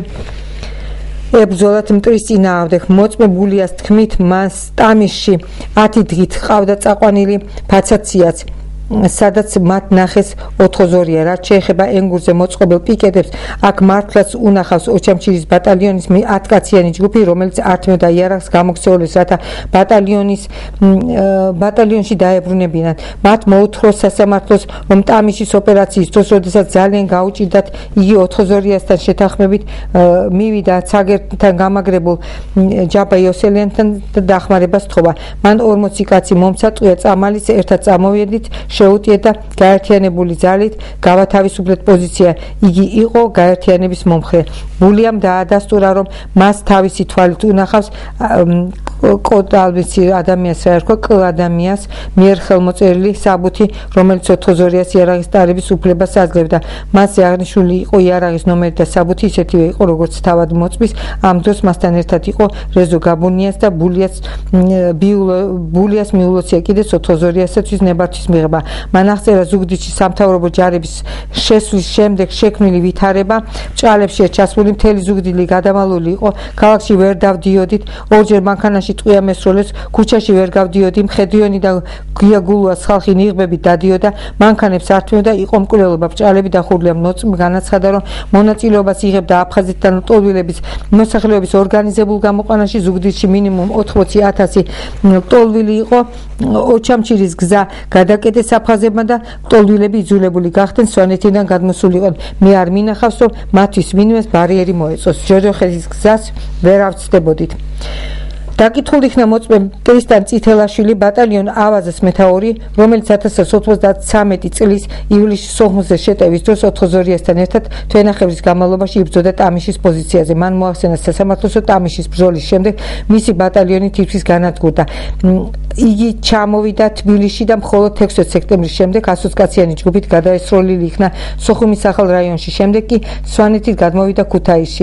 ებრძოლათ მტრის წინააღმდეგ მოწმე ბულიას თქმით მას ტამიშში ათი დღით ჰყავდა წაყვანილი ფაცაციაც სადაც მათ ნახეს ოთხოზორია რაც შეეხება ენგურზე მოწყობილ პიკეტებს აქ მართლაც უნახავს ოჩამჩირის ბატალიონის ათკაციანი ჯგუფი რომელიც ართმევდა იარაღს გამოქცეულებს რათა ბატალიონის ბატალიონში დაებრუნებინათ მათ მოუთხროს სასამართლოს რომ ტამიშის ოპერაციის დროს როდესაც ძალიან გაუჭირდათ იგი ოთხოზორიასთან შეთანხმებით მივიდა ცაგერთან გამაგრებულ ჯაბა იოსელიანთან დახმარებას თხოვა მან ორმოცი კაცი მომცა ტყუა წამალის ერთად წამოვედით შეუტიედა გაერთიანებული ძალით გავათავისუფლეთ პოზიცია იგი იყო გაერთიანების მომხრე ბულიამ დაადასტურა რომ მას თავისი თვალით უნახავს კოტალბიცი ადამიანს რა ერქვა კლ ადამიანს მიერ ხელმოწერილი საბუთი რომელიც ოთხოზორიას იარაღის ტარების უფლებას აძლევდა მასზე აღნიშნული იყო იარაღის ნომერი და საბუთი ისეთივე იყო როგორც თავად მოწმის ამ დროს მასთან ერთად იყო რეზო გაბუნიას და ბულიას ბულიას მიულოცია კიდეც ოთხოზორიასთვის ნებართვის მიღება მან აღწერა ზუგდიდში სამთავრობო ჯარების შესვლის შემდეგ შექმნილი ვითარება ბჭყალებში ჩასული მთელი ზუგდიდი გადამალული იყო ქალაქში ვერ დავდიოდით ორჯერ მანქანაში ტყუა მესროლებს ქუჩაში ვერ გავდიოდი მხედრიონი და გიაგულუას ხალხი ნიღბებით დადიოდა მანქანებს ართმევდა იყო მკვლელობა ბჭყალები დახურლია მოწმ განაცხადა რომ მონაწილეობას იღებდა აფხაზეთთან ლტოლვილების მოსახლეობის ორგანიზებულ გამოყვანაში ზუგდიდში მინიმუმ ოთხმოცი ათასი ლტოლვილი იყო ოჩამჩირის გზა გადაკეტეს აფხაზებმა და ლტოლვილები იძულებული გახდნენ სვანეთიდან გადმოსულიყვნენ მე არ მინახავს რომ მათთვის ვინმეს ბარიერი მოეწოს ჯოჯოხეთის გზას ვერ ავწდებოდით დაკითხული იქნა მოწმე ტრისტან წითელაშვილი ბატალიონ ავაზას მეთაური რომელიც ათასას ოცდათსამეტი წლის ივლისის სოხუმზე შეტევის დროს ოთხოზორიასთან ერთად თვენახევრის განმავლობაში იბრძოდა ტამიშის პოზიციაზე მან მოახსენა სასამართლოს რომ ტამიშის ბრძოლის შემდეგ მისი ბატალიონი თითქმის განადგურდა იგი ჩამოვიდა თბილისში და მხოლოდ ექვსი სექტემბრის შემდეგ ასოცკაციანი ჯგუფით გადაესროლილი იქნა სოხუმის ახალ რაიონში შემდეგ კი სვანეთით გადმოვიდა ქუთაისში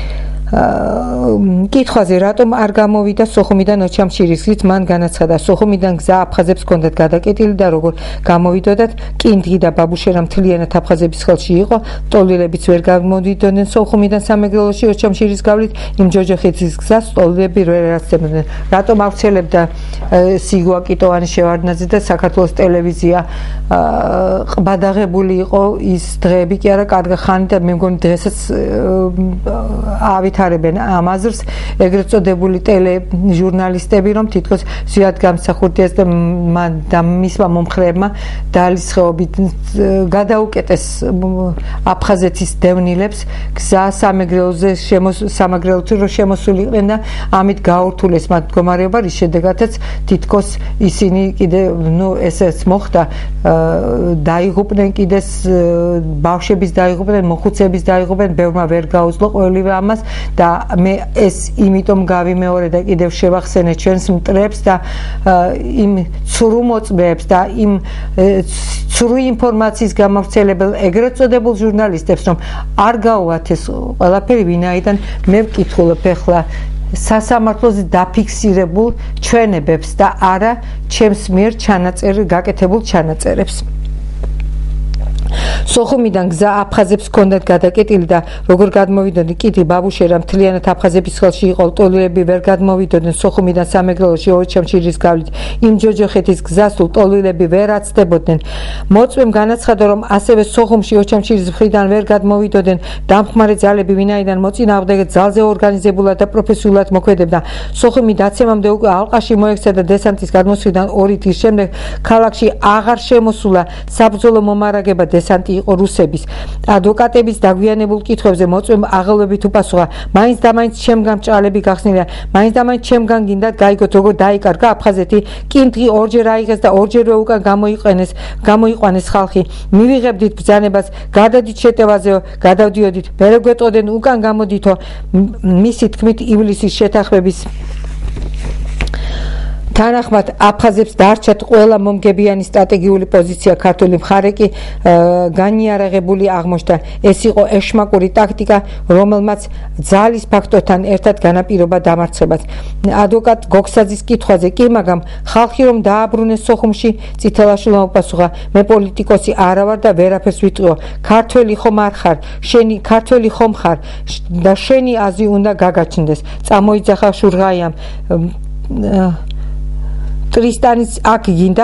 კითხვაზე რატომ არ გამოვიდა სოხუმიდან ოჩამჩირის გზით მან განაცხადა სოხუმიდან გზა აფხაზებს ჰქონდათ გადაკეტილი და როგორ გამოვიდოდათ კინდგი და ბაბუშერა მთლიანად აფხაზების ხელში იყო ლტოლვილებიც ვერ გამოვიდოდნენ სოხუმიდან სამეგრელოში ოჩამჩირის გავლით იმ ჯოჯოხეთის გზას ლტოლვილები ვერ ერასდებოდნენ რატომ ავრცელებდა სიგვა კიტოვანი შევარდნაძე და საქართველოს ტელევიზია ყბადაღებული იყო ის დღეები კი არა კარგი ხანი და მე მგონი დღესაც ავით ვითარებენ ამ აზრს ეგრეთ წოდებული ტელეჟურნალისტები რომ თითქოს ზიად გამსახურდიას და მისმა მომხრეებმა დაალისხეობით გადაუკეტეს აფხაზეთის დევნილებს გზა სამეგრელოზე სამეგრელოთი რომ შემოსულიყვნენ და ამით გაურთულეს მათ მდგომარეობა რის შედეგადაც თითქოს ისინი კიდე ნუ ესეც მოხდა დაიღუპნენ კიდეს ბავშვების დაიღუპნენ მოხუცების დაიღუპნენ ბევრმა ვერ გაუძლო ყოველივე ამას და მე ეს იმიტომ გავიმეორე და კიდევ შევახსენე ჩვენს მტრებს და იმ ცრუ მოწმეებს და იმ ცრუ ინფორმაციის გამავრცელებელ ეგრეთ წოდებულ ჟურნალისტებს რომ არ გაუვათ ეს ყველაფერი ვინაიდან მე ვკითხულობ ახლა სასამართლოზე დაფიქსირებულ ჩვენებებს და არა ჩემს მიერ ჩანაწერ გაკეთებულ ჩანაწერებს. სოხუმიდან გზა აფხაზებს ჰქონდათ გადაკეტილი და როგორ გადმოვიდოდნენ კიტრი ბაბუშერა მთლიანად აფხაზების ხელში იყო ტოლვილები ვერ გადმოვიდოდნენ სოხუმიდან სამეგრელოში ოჩამჩირის გავლით იმ ჯოჯოხეთის გზასულ ტოლვილები ვერ აცდებოდნენ მოწმემ განაცხადა რომ ასევე სოხუმში ოჩამჩირის მხრიდან ვერ გადმოვიდოდნენ დამხმარე ძალები ვინაიდან მოწინააღმდეგე ძალზე ორგანიზებულად და პროფესიულად მოქმედებდა სოხუმი დაცემამდე უკვე ალყაში მოექცა და დესანტის გადმოსვლიდან ორი თვის შემდეგ ქალაქში აღარ შემოსულა საბრძოლო მომარაგება დესანტი იყო რუსების ადვოკატების დაგვიანებულ კითხვებზე მოწმემ აღელვებით უპასუხა მაინც და მაინც ჩემგან ბრჭყალები გახსნილია მაინც და მაინც ჩემგან გინდათ გაიგოთ როგორ დაიკარგა აფხაზეთი კინტრი ორჯერ აიღეს და ორჯერვე უკან გამოიყენეს გამოიყვანეს ხალხი მივიღებდით ბრძანებას გადადით შეტევაზეო გადავდიოდით ვერ გვეტყოდნენ უკან გამოდითო მისი თქმით ივლისის შეთანხმების თანახმად აფხაზებს დარჩათ ყველა მომგებიანი სტრატეგიული პოზიცია ქართული მხარე კი განიარაღებული აღმოჩნდა ეს იყო ეშმაკური ტაქტიკა რომელმაც ძალის ფაქტორთან ერთად განაპირობა დამარცხებას ადვოკატ გოგსაძის კითხვაზე კი მაგრამ ხალხი რომ დააბრუნეს სოხუმში წითელაშვილმა უპასუხა მე პოლიტიკოსი არა ვარ და ვერაფერს ვიტყვიო ქართველი ხომ არ ხარ შენი ქართველი ხომ ხარ და შენი აზრი უნდა გაგაჩნდეს წამოიძახა შურღაიამ ტრისტანის აქ გინდა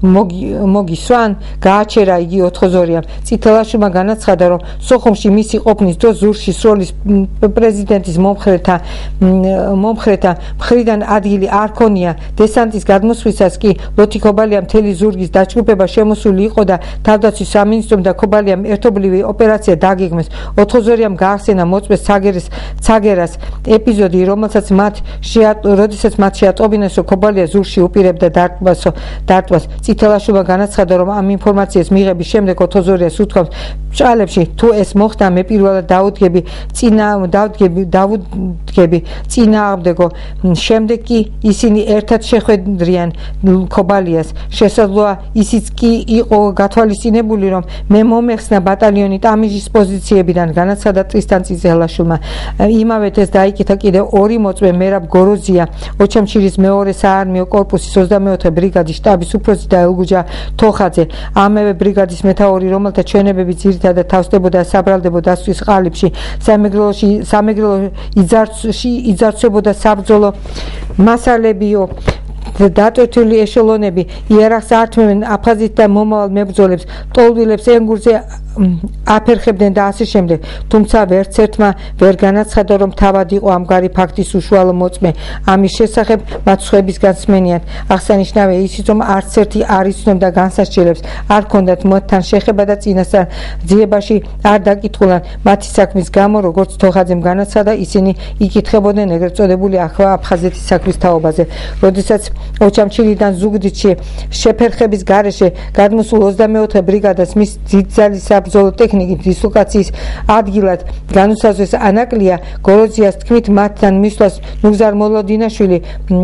მოგისვან გააჩერა იგი ოთხოზორიამ წითელაშვილმა განაცხადა რომ სოხუმში მისი ყოფნის დროს ზურში სროლის პრეზიდენტის მომხრეთა მომხრეთა მხრიდან ადგილი არ ქონია დესანტის გადმოსვლისას კი ლოთი ქობალიამ მთელი ზურგის დაჯგუფება შემოსული იყო და თავდაცვის სამინისტრომ და ქობალიამ ერთობლივი ოპერაცია დაგეგმეს ოთხოზორიამ გაახსენა მოწმე საგერეს საგერას ეპიზოდი რომელსაც მათ როდესაც მათ შეატყობინეს რომ ქობალია ზურში უპირებდა და დარტვას დარტვას წითელაშვილმა განაცხადა რომ ამ ინფორმაციის მიღების შემდეგ ოთხოზორიას უთქვამს ბრჭყალებში თუ ეს მოხდა მე პირველად დაუდგები წინა დავდგები დავუდგები წინააღმდეგო შემდეგ კი ისინი ერთად შეხვედრიან ქობალიას შესაძლოა ისიც კი იყო გათვალისწინებული რომ მე მომეხსნა ბატალიონი ტამიჟის პოზიციებიდან განაცხადა ტრისტან წითელაშვილმა იმავე დღეს დაიკითა კიდევ ორი მოწმე მერაბ გოროზია ოჩამჩირის მეორე საარმიო კორპუსის ოცდამეოთხე ბრიგადის შტაბის უფროსი და ელგუჯა თოხაძე ამავე ბრიგადის მეთაური რომელთა ჩვენებები ძირითადად თავსდებოდა საბრალდებოდა დასვლის ყალიბში სამეგრელოში სამეგრელო იძარცში იძარცებოდა საბრძოლო მასალებიო დატვირთული ეშელონები იარაღს ართმევენ აფხაზით და მომავალ მებრძოლებს ტოლვილებს ენგურზე აფერხებდნენ და ასე შემდეგ თუმცა ვერც ერთმა ვერ განაცხადა რომ თავად იყო ამგვარი ფაქტის უშუალო მოწმე ამის შესახებ მათ სხვების გასმენიან აღსანიშნავია ისიც რომ არც ერთი არ იცნობდა განსასჯელებს არ ჰქონდათ მოთთან შეხება და წინასწარ ძიებაში არ დაკითხულან მათი საქმის გამო როგორც თოხაძემ განაცხადა ისინი იკითხებოდნენ ეგრეთ წოდებული აფხაზეთის საქმის თაობაზე როდესაც ოჩამჩირიდან ზუგდიდში შეფერხების გარეშე გადმოსულ ოცდამეოთხე ბრიგადას მის დიდძალის საბრძოლო ტექნიკის დისლოკაციის ადგილად განუსაზღვრეს ანაკლია გოროზიას თქმით მათთან მისვლას ნუგზარ მოლოდინაშვილი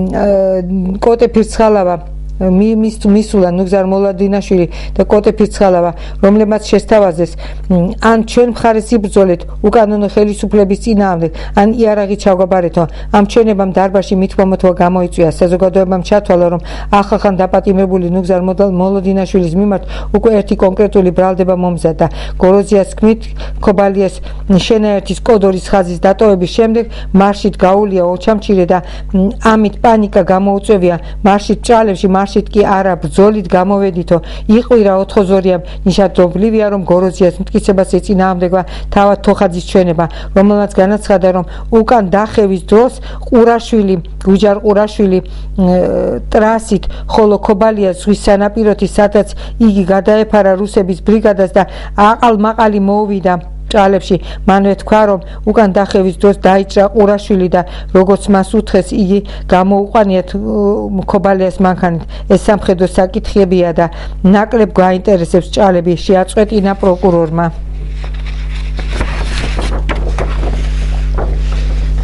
კოტე ფირცხალავა მის მისულა ნუგზარ მოლოდინაშვილი და კოტე ფირცხალავა რომლებმაც შესთავაზეს ან ჩვენ მხარეს იბრძოლეთ უკანონო ხელისუფლების წინააღმდეგ ან იარაღი ჩავგაბარეთო ამ ჩვენებამ დარბაზში მithomotva გამოიწვია საზოგადოებამ ჩათვალა რომ ახალხან დაპატიმრებული ნუგზარ მოლოდინაშვილის მიმართ უკვე ერთი კონკრეტული ბრალდება მომზადდა გოროზიას თქმით ქობალიას შენაერთის კოდორის ხაზის დატოვების შემდეგ მარშით გაუვლია ოჩამჩირე და ამით პანიკა გამოუწევია მარშით ჭალებში მარშით კი არა ბრძოლით გამოვედითო იყვირა ოთხოზორიამ ნიშადობლივია რომ გოროზიას მტკიცებას ეწინააღმდეგა თავად თოხაძის ჩვენება რომელმაც განაცხადა რომ უკან დახევის დროს ყურაშვილი გუჯარ ყურაშვილი ტრასით ხოლო ქობალია ზღვის სანაპიროთი სადაც იგი გადაეფარა რუსების ბრიგადას და აყალმაყალი მოუვიდა ჭალებში მანვე თქვა რომ უკან დახევის დროს დაიჭრა ყურაშვილი და როგორც მას უთხრეს იგი გამოუყვანიათ ქობალიას მანქანით ეს სამხედრო საკითხებია და ნაკლებ გაინტერესებს ჭალები შეაწყვეტინა პროკურორმა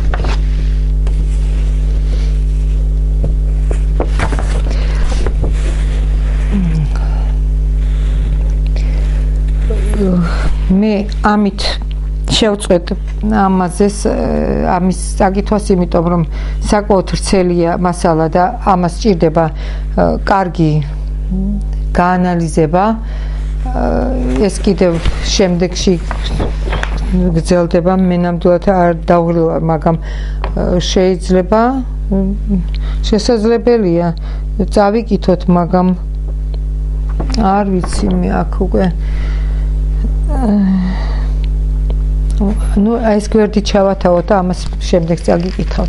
მე ამით შევწყვეტ ამაზეს ამის საკითხვას, იმიტომ რომ საკმაოდ ვრცელია მასალა და ამას სჭირდება კარგი გაანალიზება. ეს კიდევ შემდეგში გრძელდება, მე ნამდვილად არ დავღრილვარ, მაგრამ შეიძლება შესაძლებელია წავიკითხოთ, მაგრამ არ ვიცი მე აქ უკვე ну ეს გვერდი ჩავათავოთ და ამას შემდეგ წაგიკითხავთ.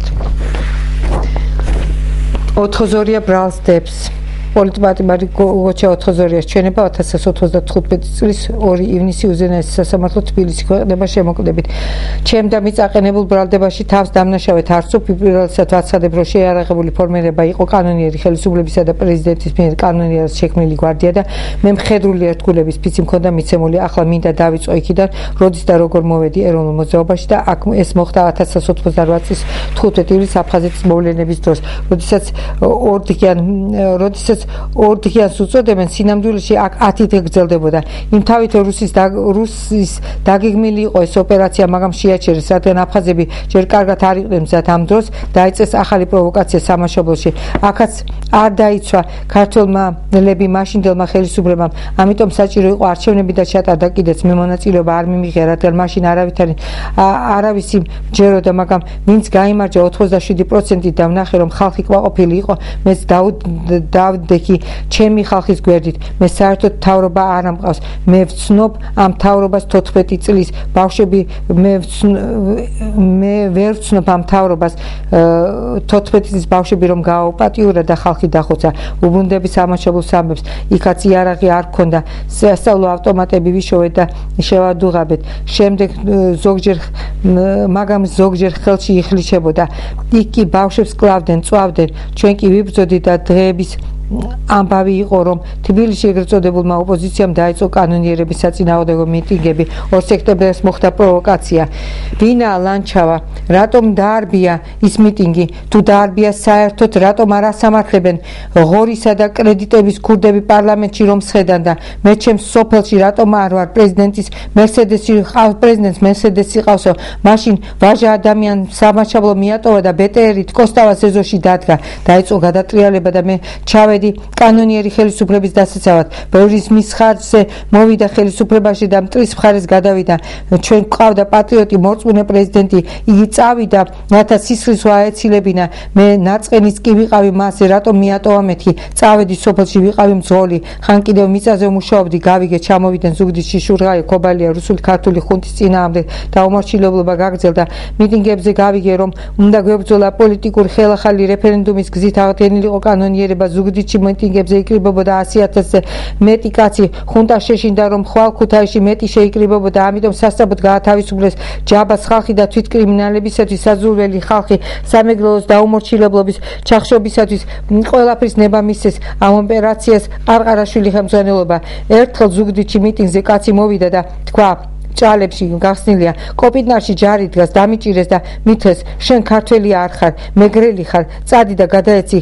ოთხზორია ბრალს დებს პოლიტმატემატიკი გოჩა ოთხზორიას ჩვენება ოთხ ათას ოცდათხუთმეტი წლის ორი ივნისი უზენაესი სასამართლო თბილისი ქვეყნება შემოკლებით. ჩემ და მიწაყენებულ ბრალდებაში თავს დამნაშავეთ არც უპირველესად ვაცხადებ, რომ შეიარაღებული ფორმირება იყო კანონიერი ხელისუფლებისა და პრეზიდენტის მიერ კანონიერად შექმნილი გვარდია და მე მხედრული ერთგულების ფიცი მქონდა მიცემული. ახლა მინდა დავიწყო იქიდან, როდის და როგორ მოვედი ეროვნულ მოძრაობაში და აქ ეს მოხდა ათას ათას ოცდაოთხ წლის თხუთმეტი ივლისს აფხაზეთის მოვლენების დროს, როდესაც ორდიგიან როდესაც ორდიგიანს უწოდებენ, სინამდვილეში აქ ათი დღე გრძელდებოდა. იმთავით რუსის რუსის დაგეგმილი იყო ეს ოპერაცია, მაგრამ შეაჩერეს, რადგან აფხაზები ჯერ კარგად არ იყვნენ მზად ამ დროს, დაიწყეს ახალი პროვოკაცია სამაშობლოში. აქაც არ დაიცვა ქართველმა ლები მაშინდელმა ხელისუფლებამ, ამიტომ საჭირო იყო არჩევნები და ჩატარდა კიდეც. მე მონაწილეობა არ მიმიღია, რადგან მაშინ არავითარი არავისი ჯეროდა, მაგრამ ვინც გაიმარჯვა ოთხმოცდაშვიდი პროცენტით და ვნახე, რომ ხალხი კმაყოფილი იყო, მეც დავდე ჩემი ხალხის გვერდით. მე საერთოდ მთავრობა არ ამყავს. მე ვცნობ ამ მთავრობას თოთხმეტი წლის ბავშვები, მე მე ვერ ვცნობ ამ მთავრობას თოთხმეტი წლის ბავშვები რომ გააუპატიურა და ხალხი დახოცა. უბრუნდები სამაშობლოს ამბებს. იქაც იარაღი არ ქონდა, სასწავლო ავტომატები ვიშოვეთ და შევადუღაბეთ. შემდეგ ზოგჯერ მაგრამ ზოგჯერ ხელში იხლიჩებოდა. იქ კი ბავშვებს კლავდნენ, წვავდნენ. ჩვენ კი ვიბრძოდით და დღეების ამბავი იყო, რომ თბილისში ეგრეთ წოდებულმა ოპოზიციამ დაიწყო კანონიერების საწინააღმდეგო მიტინგები. ორ სექტემბერს მოხდა პროვოკაცია. ვინა ლანჩავა, რატომ დაარბია ის მიტინგი? თუ დაარბია საერთოდ, რატომ არ ასამართლებენ ღორისა და კრედიტების ქურდები პარლამენტში რომ სხედან და მე ჩემს სოფელში რატომ არ ვარ პრეზიდენტის მერსედესი ყავს პრეზიდენტს მერსედესი ყავსო? მაშინ ვაჟა ადამიან სამაშაბლო მიატოვა და ბეტერით კოსტავას ეზოში დადგა. დაიწყო გადატრიალება და მე ჩავე კანონიერი ხელისუფლების დასაცავად. ბევრის მის ხარჯზე მოვიდა ხელისუფლებაში და მტრის მხარეს გადავიდა. ჩვენ გვყავდა პატრიოტი მორწმუნე პრეზიდენტი, იგი წავიდა, რათა სისხლის აეცილებინა. მე ნაწყენიც კი ვიყავი მასზე, რატომ მიატოვა მეთქი? წავედი სოფელში, ვიყავი მძღოლი. ხან კიდევ მიწაზე მუშაობდი, გავიგე, ჩამოვიდნენ ზუგდიდში შურღაია, ქობალია, რუსული ქართული ხუნტის წინააღმდეგ და უმორჩილებლობა გაგრძელდა. მიტინგებზე გავიგე, რომ უნდა გვებრძოლა პოლიტიკური ხელახალი რეფერენდუმის გზით აღდგენილიყო კანონიერება. ზუგდიდში მიტინგებზე იკრიბებოდა ასი ათასზე მეტი კაცი. ხუნტა შეშინდა, რომ ხვალ ქუთაისში მეტი შეიკრიბებოდა, ამიტომ სასწრაფოდ გაათავისუფლეს ჯაბას ხალხი და თვითკრიმინალებისათვის საზრდოელი ხალხი. სამეგრელოს დაუმორჩილებლობის ჩახშობისათვის ყველაფრის ნება მისცეს. ამ ოპერაციას ყარყარაშვილი ხელმძღვანელობა. ერთხელ ზუგდიდში მიტინგზე კაცი მოვიდა და თქვა ჭალებში გახსნილია, კოპიტნარში ჯარი დგას, დამიჭირეს და მithეს, შენ ქართველი არ ხარ, მეგრელი ხარ, წადი და გადაეცი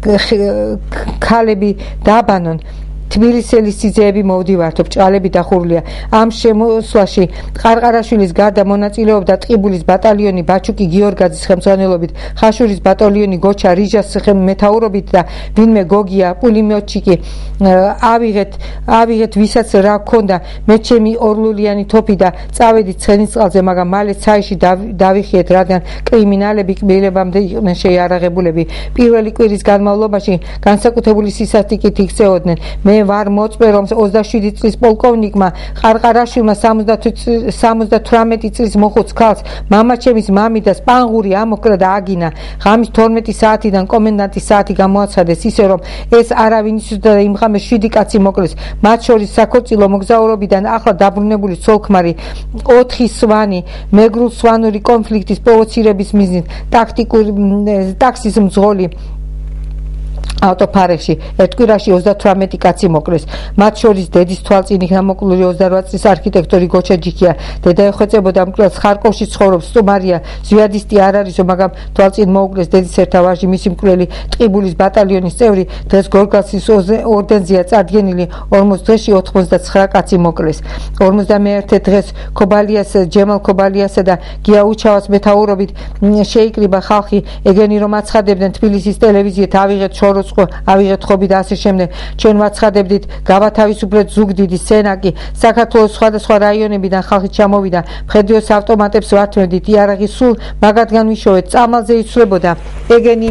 ქალები დაბანონ. თბილისელი სიძეები მოვდივართო, ბრჭყალები დახურულია. ამ შემოსვლაში ყარყარაშვილის გარდა მონაწილეობდა ტყიბულის ბატალიონი ბაჩუკი გიორგაძის ხელმძღვანელობით, ხაშურის ბატალიონი გოჩა რიჟას მეთაურობით და ვინმე გოგია პულიმიოტჩიკი. ავიღეთ, ავიღეთ ვისაც რა ჰქონდა, მე ჩემი ორლულიანი თოფი და წავედით ცხენისწყალზე, მაგრამ მალე ცაიში დავიხიეთ, რადგან კრიმინალები კბილებამდე იყვნენ შეიარაღებულები. პირველი კვირის განმავლობაში განსაკუთრებული სისასტიკით იქცეოდნენ. მე ვარ მოწმე, რომ ოცდაშვიდი წლის პოლკოვნიკმა ყარყარაშვილმა სამოცდათვრამეტი წლის მოხუც ქალს მამაჩემის მამი და სპანღური ამოკრა და აგინა. ღამის თორმეტი საათიდან კომენდანტის საათი გამოაცხადეს, ისე რომ ეს არავინ იცოდა და იმ ღამეს შვიდი კაცი მოკლეს, მათ შორის საქორწილო მოგზაურობიდან ახლა დაბრუნებული ცოლ-ქმარი, ოთხი სვანი, მეგრულ-სვანური კონფლიქტის პროვოცირების მიზნით, ტაქტიკური ტაქსის მძღოლი ავტოფარეხში ერთ კვირაში ოცდათვრამეტი კაცი მოკლეს. მათ შორის დედის თვალწინით გამოკლული ოცდარვა წლის არქიტექტორი გოჩა ჯიქია. დედა ეხვეწებოდა მკვლელს. ხარკოვში ცხოვრობს. სტუმარია. ზვიადისტი არ არისო, მაგრამ თვალწინ მოუკლეს დედის ერთა ვაჟი, მისი მკვლელი ტყიბულის ბატალიონის წევრი. დღეს გორგასის ორდენზეა წარდგენილი. ორმოც დღეში ოთხმოცდაცხრა კაცი მოკლეს. ორმოცდამეერთე დღეს ქობალიას, ჯემალ ქობალიასა და გიაუჩავას მეთაურობით შეიკრიბა ხალხი. ეგენი რომ აცხადებდნენ თბილისის ტელევიზიით ავიღეთ შოროს ავიღეთ ხობი და ასე შემდეგ. ჩვენ ვაცხადებდით გავათავისუფლეთ ზუგდიდი, სენაკი, საქართველოს სხვადასხვა რაიონებიდან ხალხი ჩამოვიდა. მხედრიოს ავტომატებს ვართმევდით. იარაღი სულ მაგათგან ვიშოვეთ. წამალზე იცვლებოდა. ეგენი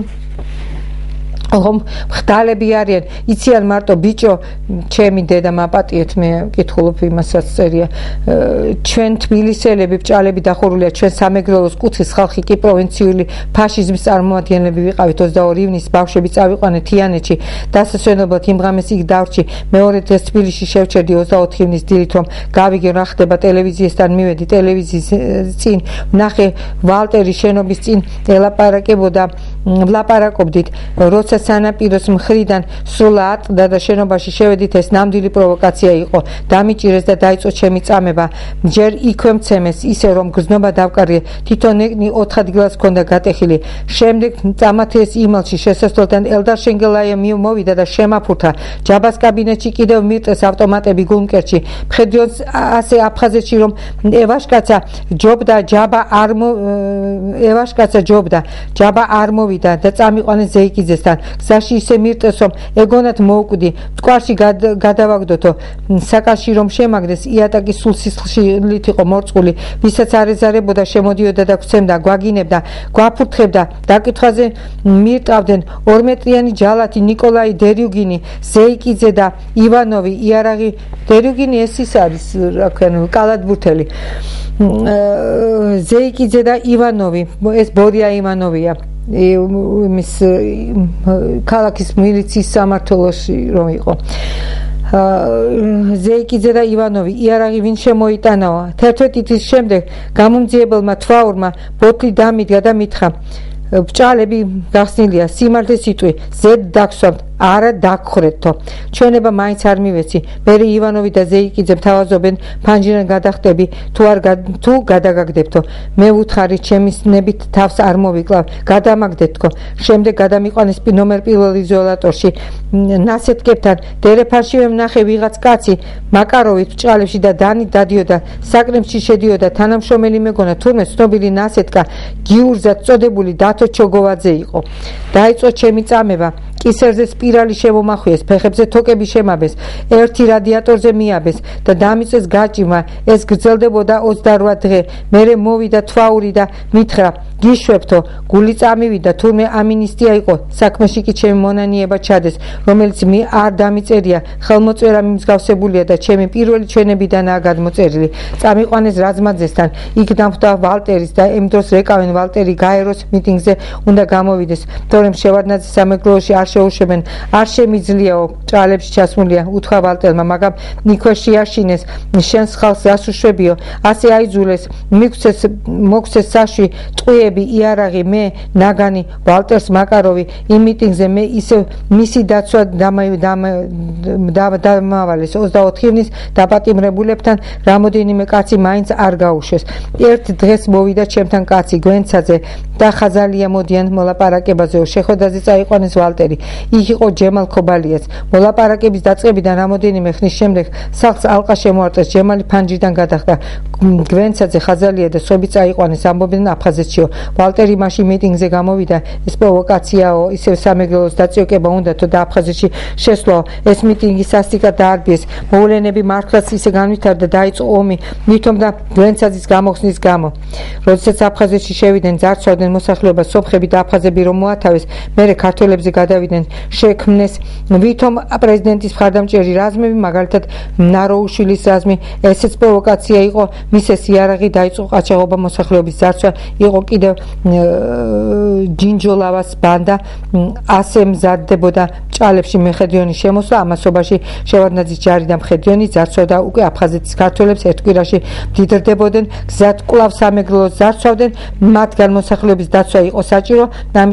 ხომ ხდალები არიან. იციან მარტო ბიჭო, ჩემი დედა მაპატიეთ, მე მკითხულობ იმასაც წერია. ჩვენ თბილისელები, ბჭალები დახურულია, ჩვენ სამეგრელოს კუთხის ხალხი კი პროვინციული ფაშიზმის წარმომადგენლები ვიყავით. ოცდაორი ივნისს ბავშვები წავიყვანეთ თიანეთში. დასასვენებლად იმ ღამეს იქ დავრჩი. მეორე დღეს თბილისში შევჩერდი ოცდაოთხ ივნისს დილით, რომ გავიგე რა ხდება. ტელევიზიისთან მივედი, ტელევიზიის წინ ვნახე ვალტერი შენობის წინ ელაპარაკებოდა, ვლაპარაკობდით, როცა სანაპიროს მხრიდან სრულა ატყდა და შენობაში შევედით, ეს ნამდვილი პროვოკაცია იყო. დამიჭირეს და დაიწყო ჩემი წამება. ჯერ იქვე მცემეს, ისე რომ გრძნობა დავკარგე. თვითონ ეკნი ოთხ ადგილას ჰქონდა გატეხილი. შემდეგ წამათეს იმალში შესასვლელთან ელდარ შენგელაია მოვიდა და შემაფურთა. ჯაბას კაბინეტში კიდევ მირტეს ავტომატები გულმკერდში. მხედრიონს ასე აფხაზეთში რომ ევაშკაცა ჯობდა, ჯაბა არ ევაშკაცა ჯობდა, ჯაბა არ მოვიდა და წამიყვანეს ზეიკიძესთან. გზაში ისე მირტეს რომ ეგონათ მოუკვდი. მტკვარში გადავაგდოთო. საკაში რომ შემაგდეს, იატაკი სულ სისხლშილით იყო მორწყული. ვისაც არ ეზარებოდა შემოდიოდა და გვცემდა, გვაგინებდა, გვაფურთხებდა. დაკითხვაზე მირტავდნენ ორმეტრიანი ჯალათი, ნიკოლაი დერიუგინი, ზეიკიძე და ივანოვი. იარაღი დერიუგინი ეს ის არის, რა ქვია, კალათბურთელი. ზეიკიძე და ივანოვი, ეს ბორია ივანოვია. იმის ქალაქის მილიციის სამმართველოში რომ იყო. ზეიკიძე და ივანოვი. იარაღი ვინ შემოიტანაო? თერთმეტი თვის შემდეგ გამომძიებელმა თვაურმა ბოთლი დამიდგა და მითხრა, ბჭალები გახსნილია, სიმართლე სიტყვი, ზედ დაგსვამთ, არა დაგხრეთო. ჩვენება მაინც არ მივეცი. მერე ივანოვი და ზეიკიძემ თავაზობენ, ფანჯრიდან გადახტები, თუ არ თუ გადაგაგდებთო. მე ვუთხარი, ჩემი ნებით თავს არ მოვიკლავ, გადამაგდეთქო. შემდეგ გადამიყვანეს ნომერ პირველ იზოლატორში. ნასეთკებთან დერეფანშივე ვნახე ვიღაც კაცი მაკაროვით ბჭალებში და დანით დადიოდა, საკრემში შედიოდა. თანამშრომელი მეგონა, თურმე ცნობილი ნასეთკა გიურზად წოდებული დათო ჩოგოვაძე იყო. დაიწყო ჩემი წამება. კისერზე სპირალი შემომახვიეს, ფეხებზე თოკები შემაბეს, ერთი რადიატორზე მიაბეს და დამიწეს გაჭირმა. ეს გრძელდებოდა ოცდარვა დღე. მერე მოვიდა თვაური და მითხრა, გიშვებთო, გული წამივიდა, თურმე ამინისტია იყო. საქმეში კი ჩემი მონანიება ჩადეს, რომელიც მე არ დამიწერია. ხელმოწერა მიმსგავსებულია და ჩემი პირველი ჩვენებიდანაა გადმოწერილი. წამიყვანეს რაზმაძესთან. იქ დამხვდა ვალტერის და იმ დროს რეკავენ ვალტერი გაეროს მიტინგზე უნდა გამოვიდეს. თორემ შევარდნაძის სამეგრელოში არ შეუშვებენ, არ შემიძლიაო, ჭალებში ჩასმულია, უთხრა ვალტერმა, მაგრამ იქვე შეაშინეს, შენს ხალხს რას უშვებიო? ასე აიძულეს, მიქცეს, მოქცეს საშვი, ტყვიები, იარაღი, მე, ნაგანი, ვალტერს მაკაროვი. იმ მიტინგზე მე ისევ მისი დაცვა დამავალეს. ოცდაოთხ ივნისს დაპატიმრებულებთან რამოდენიმე კაცი მაინც არ გაუშვეს. ერთ დღეს მოვიდა ჩემთან კაცი, გვენცაძე და ხაზალია მოდიან მოლაპარაკებაზეო. შეხვედრაზე წაიყვანეს ვალტერი. იქ იყო ჯემალ ქობალიაც. მოლაპარაკების დაწყებიდან რამოდენიმე ხნის შემდეგ სახლს ალყა შემოარტყეს. ჯემალი ფანჯრიდან გადახდა. გვენცაძე, ხაზალია და სვები წაიყვანეს, ამბობდნენ აფხაზეთშიო. ვალტერი მაშინ მიტინგზე გამოვიდა. ეს პროვოკაციაო, ისევ სამეგრელოს დაწიოკება უნდათო და აფხაზეთში შესვლაო. ეს მიტინგი სასტიკად დაარბიეს. მოვლენები მართლაც ისე განვითარდა, დაიწყო ომი, მითომ და გვენცაძის გამოხსნის გამო. როდესაც აფხაზეთში შევიდნენ, ძარცვავდნენ მოსახლეობას, სომხები და აფხაზები რომ მოათავეს, მერე ქართველებზე გადავიდნენ, შექმნეს ვითომ პრეზიდენტის მხარდამჭერი რაზმები, მაგალითად ნაროუშვილის რაზმი. ესეც პროვოკაცია იყო. მისეს იარაღი, დაიწყო ყაჩაღობა, მოსახლეობის ძარცვა, იყო კიდევ ჯინჯოლავას ბანდა. ასე მზადდებოდა ჭალებში მეხედრიონის შემოსვლა. ამასობაში შევარდნაძის ჯარი და მხედრიონი ძარცვავდა უკვე აფხაზეთის ქართველებს. ერთ კვირაში მდიდრდებოდნენ, გზად კვლავ სამეგრელოს ძარცვავდნენ. მათგან მოსახლეობის დაცვა იყო საჭირო, ამიტომ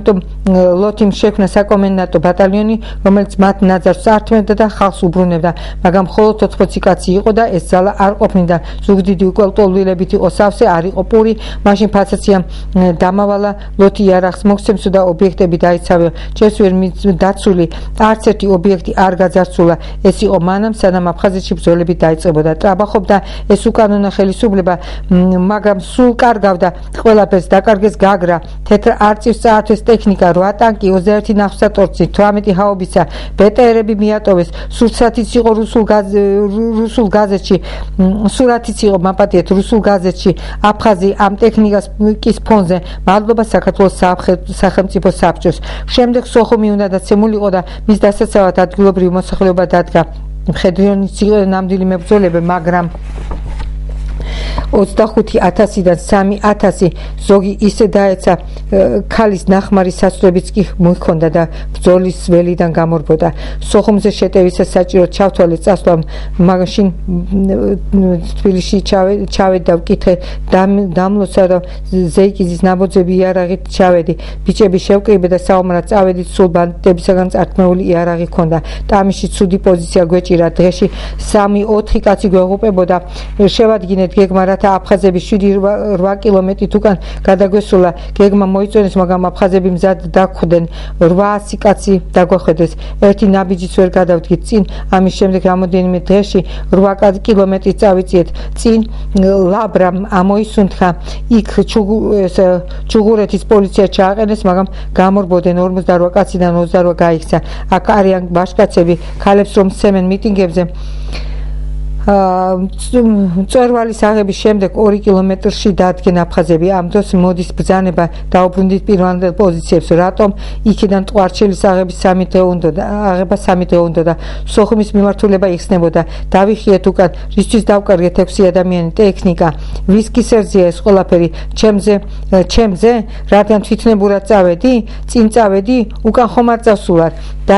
ლოთიმ შექმნა საკომენდანტო ბატალიონი, რომელიც მათ ნაძარს ართმევდა და ხალხს უბრუნებდა, მაგრამ მხოლოდ ოთხმოცი კაცი იყო და ეს ძალა არ ყოფნიდა. ზუგდიდი უკვე ლტოლვილებით იყო სავსე, არ იყო პური, მაშინ ფაცაციამ დამავალა ლოთი იარაღს მოგცემსო და ობიექტები დაიცავე. ჯერს ვერ დაცული არც ერთი ობიექტი არ გაძარცულა. ეს იყო მანამ, სანამ აფხაზეთში ბრძოლები დაიწყებოდა. ტრაბახობდა ეს უკანონო ხელისუფლება, მაგრამ სულ კარგავდა ყველაფერს, დაკარგეს გაგრა, თეთრ არწივს წაართვეს ტექნიკა, რვა ტანკი, ოცდაერთი ნავსატორცი, თვრამეტი ჰაუბიცა, ბეტერები მიატოვეს, სურათიც იყო რუსულ რუსულ გაზეთში, სურათიც იყო მაპატიეთ რუსულ გაზეთში, აფხაზი ამ ტექნიკას კის ფონზე, მადლობა საქართველოს სახელმწიფო საბჭოს. შემდეგ სოხუმი უნდა დაცემულიყო და მის დასაცავად ადგილობრივი მოსახლეობა დადგა. მხედრიონიც იყო ნამდვილი მებრძოლები, მაგრამ ოცდახუთი ათასიდან სამი ათასი ზოგი ისე დაეცა, ქალის ნახმარი სასწრებიც კი მოიქონდა და ბრძოლის ველიდან გამორბოდა. სოხუმზე შეტევისას საჭირო ჩავთვალე წასვლა, მაშინ თბილისში ჩავედი და ვკითხე დამლოცვა და ზეიკიზის ნაბოძები იარაღით ჩავედი. ბიჭები შევკრიბე და საომრად წავედით, სულ ბანდიტებისაგან წართმეული იარაღი ჰქონდა. ტამიში ცუდი პოზიცია გვეჭირა, დღეში სამი ოთხი კაცი გვეღუპებოდა. შევადგინეთ გეგმა, რათა აფხაზები შვიდი რვა კილომეტრით უკან გადაგვესულა. გეგმა მოიწონეს, მაგრამ აფხაზები მზად დაგვხვდნენ. რვაასი კაცი დაგვახვედეს. ერთი ნაბიჯიც ვერ გადავდგით წინ. ამის შემდეგ რამოდენიმე დღეში რვა კილომეტრი წავიწიეთ წინ. ლაბრამ ამოისუნთქა. იქ ჩუღურეთის პოლიცია ჩააყენეს, მაგრამ გამორბოდნენ. ორმოცდარვა კაციდან ოცდარვა გაიქცა. აქ არიან ბაშკაცები, ქალებს რომ სცემენ მიტინგებზე. მწვერვალის აღების შემდეგ ორი კილომეტრში დაადგენ აფხაზები. ამ დროს მოდის ბრძანება დაუბრუნდით პირვანდელ პოზიციებს. რატომ? იქიდან ტყვარჩელის აღების სამი დღე უნდა და აღება სამი დღე უნდა და სოხუმის მიმართულება იხსნებოდა. დავიხიეთ უკან, რისთვის დავკარგეთ ექვსი ადამიანი, ტექნიკა, ვის კისერზეა ეს ყველაფერი? ჩემზე, ჩემზე, რადგან თვითნებურად წავედი, წინ წავედი, უკან ხომ არ წავსულარ.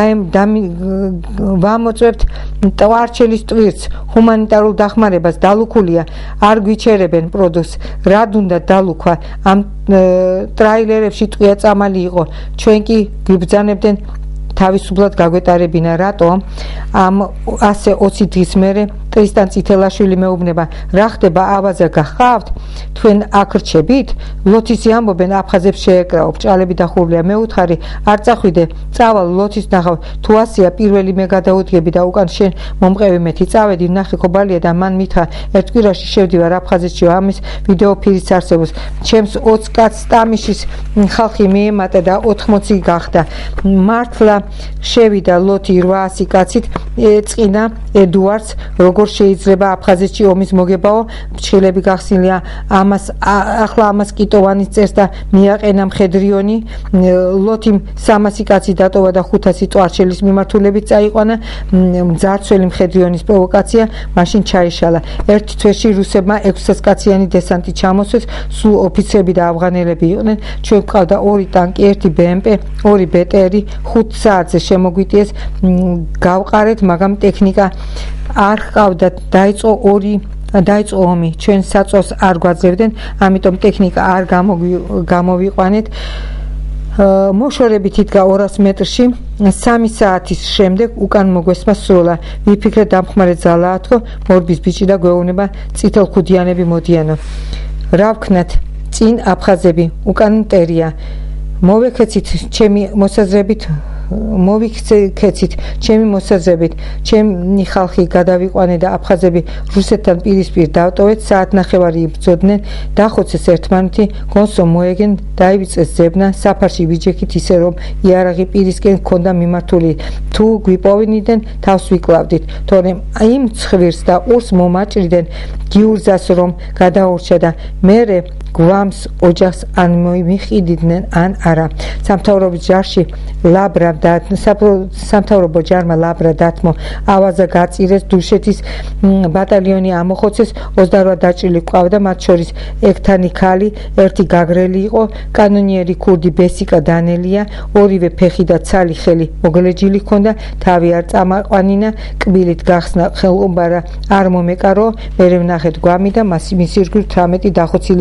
ვამოწვევთ ტყვარჩელის ტვირთს, ჰუმანიტარულ დახმარებას, დალუქულია, არ გვიჩერებენ პროდუქტს. რად უნდა დალუქვა? ამ ტრაილერებში ტყვია წამალი იყო, ჩვენ კი გვიბრძანებდნენ თავისუფლად გაგვეტარებინა. რატომ? ამ ასე ოცი დღის მერე ტრისტან წითელაშვილი მეუბნება, რა ხდება, ავაზა გახავთ? თქვენ აქ რჩებით? ლოთისი ამბობენ, აფხაზებს შეეკრაო, ბჭალები დახურულია. მე უთხარი, არ წახვიდე, წავალ ლოთის ნახავ. თუ ასია, პირველი მე გადაუდგები და უკან შენ მომყევი მეთი. წავედი, ნახე ხობალია და მან მითხრა, ერთ კვირაში შევდივარ აფხაზეთში, ამის ვიდეო ფირიც არსებობს. ჩემს ოცი კაცს ტამიშის ხალხი მიემატა და ოთხმოცი გახდა. მართლა შევიდა ლოთი რვაასი კაცით, ეწყინა ედუარდს, როგორ შეიძლება აფხაზეთში ომის მოგებაო. ფრჩხილები გახსნილია, ამას ახლა ამას კიტოვანი წერს და მიაყენა მხედრიონი. ლოთიმ სამასი კაცი დატოვა და ხუთასი ტყვარჩელის მიმართულებით წაიყვანა. მძარცველი მხედრიონის პროვოკაცია მაშინ ჩაიშალა. ერთ თვეში რუსებმა ექვსსასკაციანი დესანტი ჩამოსვეს, სულ ოფიცრები და ავღანელები იყვნენ. ჩვენ გვყავდა ორი ტანკი, ერთი ბე ემ პე, ორი ბეტერი, ხუთ საათზე შემოგვიტიეს. გავყარეთ, მაგრამ ტექნიკა არ ჰყავდა. დაიწყო ორი დაიწყო ომი, ჩვენ საწვავს არ გვაძლევდნენ, ამიტომ ტექნიკა არ გამოვიყვანეთ. მოშორებით იდგა ორას მეტრში. სამი საათის შემდეგ უკან მოგვესმა სროლა. ვიფიქრე დამხმარე ძალაა თქო, მორბის ბიჭი და გვეუბნება წითელქუდიანები მოდიანო. რა ვქნათ? წინ აფხაზები, უკან მტერია. მოვექეცით ჩემი მოსაზრებით მოვიქცეთ ჩემი მოსაზრებით, ჩემი ხალხი გადავიყვანე და აფხაზები რუსეთთან პირისპირ დავტოვეთ. საათნახევარი იბრძოდნენ, დახოცეს ერთმანეთი, გონსო მოეგენ, დაივიწყეს ზებნა, საფარში ვიჯექით ისე რომ იარაღი პირისკენ ჰქონდა მიმართული. თუ გვიპოვინიდნენ, თავს ვიკლავდით, თორემ იმ ცხვირს და ყურს მომაჭრიდნენ გიურზას რომ გადაურჩა და მერე გვამს ოჯახს ან მოიმიყიდნენ ან არა. სამთავრობო ჯარში ლაბრა და სამთავრობო ჯარმა ლაბრა დათმო, ავაზა გაწირეს, დუშეთის ბატალიონი ამოხოცეს, ოცდარვა დაჭრილი ყავდა, მათ შორის ექთანი ქალი, ერთი გაგრელი იყო, კანონიერი ქურდი ბესიკა დანელია, ორივე ფეხი და ცალი ხელი მოგლეჯილი ჰქონდა, თავი არ წამაყვანინა, კბილით გახსნა ხელყუმბარა არ მომეკარო, მერე ვნახეთ გვამი და მისი ირგვლივ თვრამეტი დახოცილი წითელ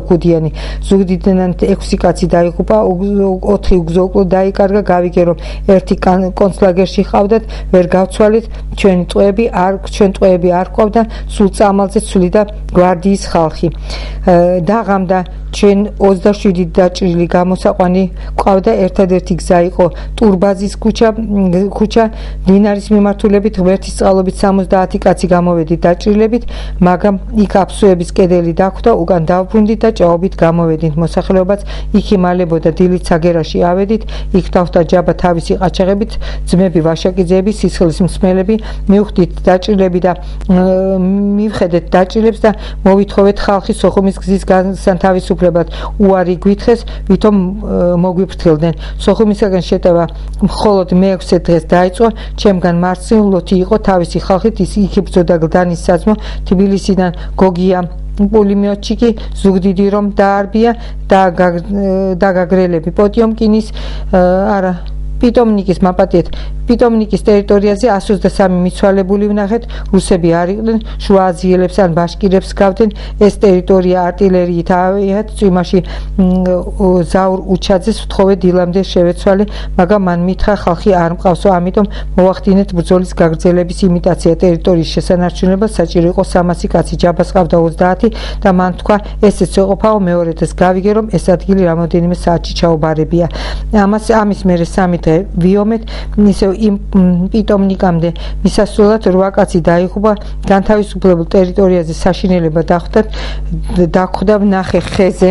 ხუთგუდიანი ზუგდიდიდან ექვსი კაცი დაიღუპა, ოთხი უგზო დაიკარგა, გავიგე რომ ერთი კონცლაგერში ყავდათ, ვერ გავცვალით, ჩვენი ტყვეები არ ჩვენ ტყვეები არ ყავდა, სულ წამალზე ცვლიდა გვარდიის ხალხი. დაღამდა ჩვენ ოცდაშვიდი დაჭრილი გამოსაყვანი ყავდა, ერთადერთი გზა იყო ტურბაზის ქუჩა, ქუჩა დინარის მიმართულებით, ღმერთის წყალობით სამოცდაათი კაცი გამოვედით დაჭრილებით, მაგრამ იქ აფსუების კედელი დახვდა, უკან დავბრუნდით და ჭაობით გამოვედით. მოსახლეობაც იქ იმალებოდა, დილით საგერაში ავედით, იქ დავხვდა ჯაბა თავისი ყაჩაღებით, ძმები, ვაშაკიძეები, სისხლის მსმელები, მივხვდით დაჭრილები და მივხედეთ დაჭრილებს და მოვითხოვეთ ხალხი სოხუმის გზის განთავისუფლებლად უარი გვითხრეს, ვითომ მოგვიფრთხილდნენ. სოხუმისაგან შეტევა მხოლოდ მეექვსე დღეს დაიწყო, ჩემგან მარცხნივ ლოთი იყო თავისი ხალხით, ის იქ იბრძოდა გლდანის საძმო, თბილისიდან გოგია პულიმიოტჩიკი, ზუგდიდი რომ დაარბია და დაგაგრელები პოტიომკინის არა პიტომნიკის მაპატიეთ პიტომნიკის ტერიტორიაზე one hundred twenty-three მიცვალებული ვნახეთ, რუსები არ იყვნენ, შუა აზიელებს ან ბაშკირებს გავდნენ, ეს ტერიტორია არტილერიით ავიათ, წვიმაში ზაურ უჩაძეს ვთხოვე დილამდე შევეცვალე, მაგრამ მან მითხრა ხალხი არ მყავსო, ამიტომ მოვახდინეთ ბრძოლის გაგრძელების იმიტაცია ტერიტორიის შესანარჩუნებლად, საჭირო იყო სამასი კაცი, ჯაბას ყავდა ოცდაათი და მან თქვა ესეც ეყოფაო, მეორე დღეს გავიგე რომ ეს ადგილი რამოდენიმე საათში ჩაუბარებია. ამას ამის მერე სამი დღე ვიომეთ, ისევ იმ პიტომნიკამდე მისასვლელად რვა კაცი დაიღუპა, განთავისუფლებულ ტერიტორიაზე საშინელება დახვდათ, დახვდა ნახე ხეზე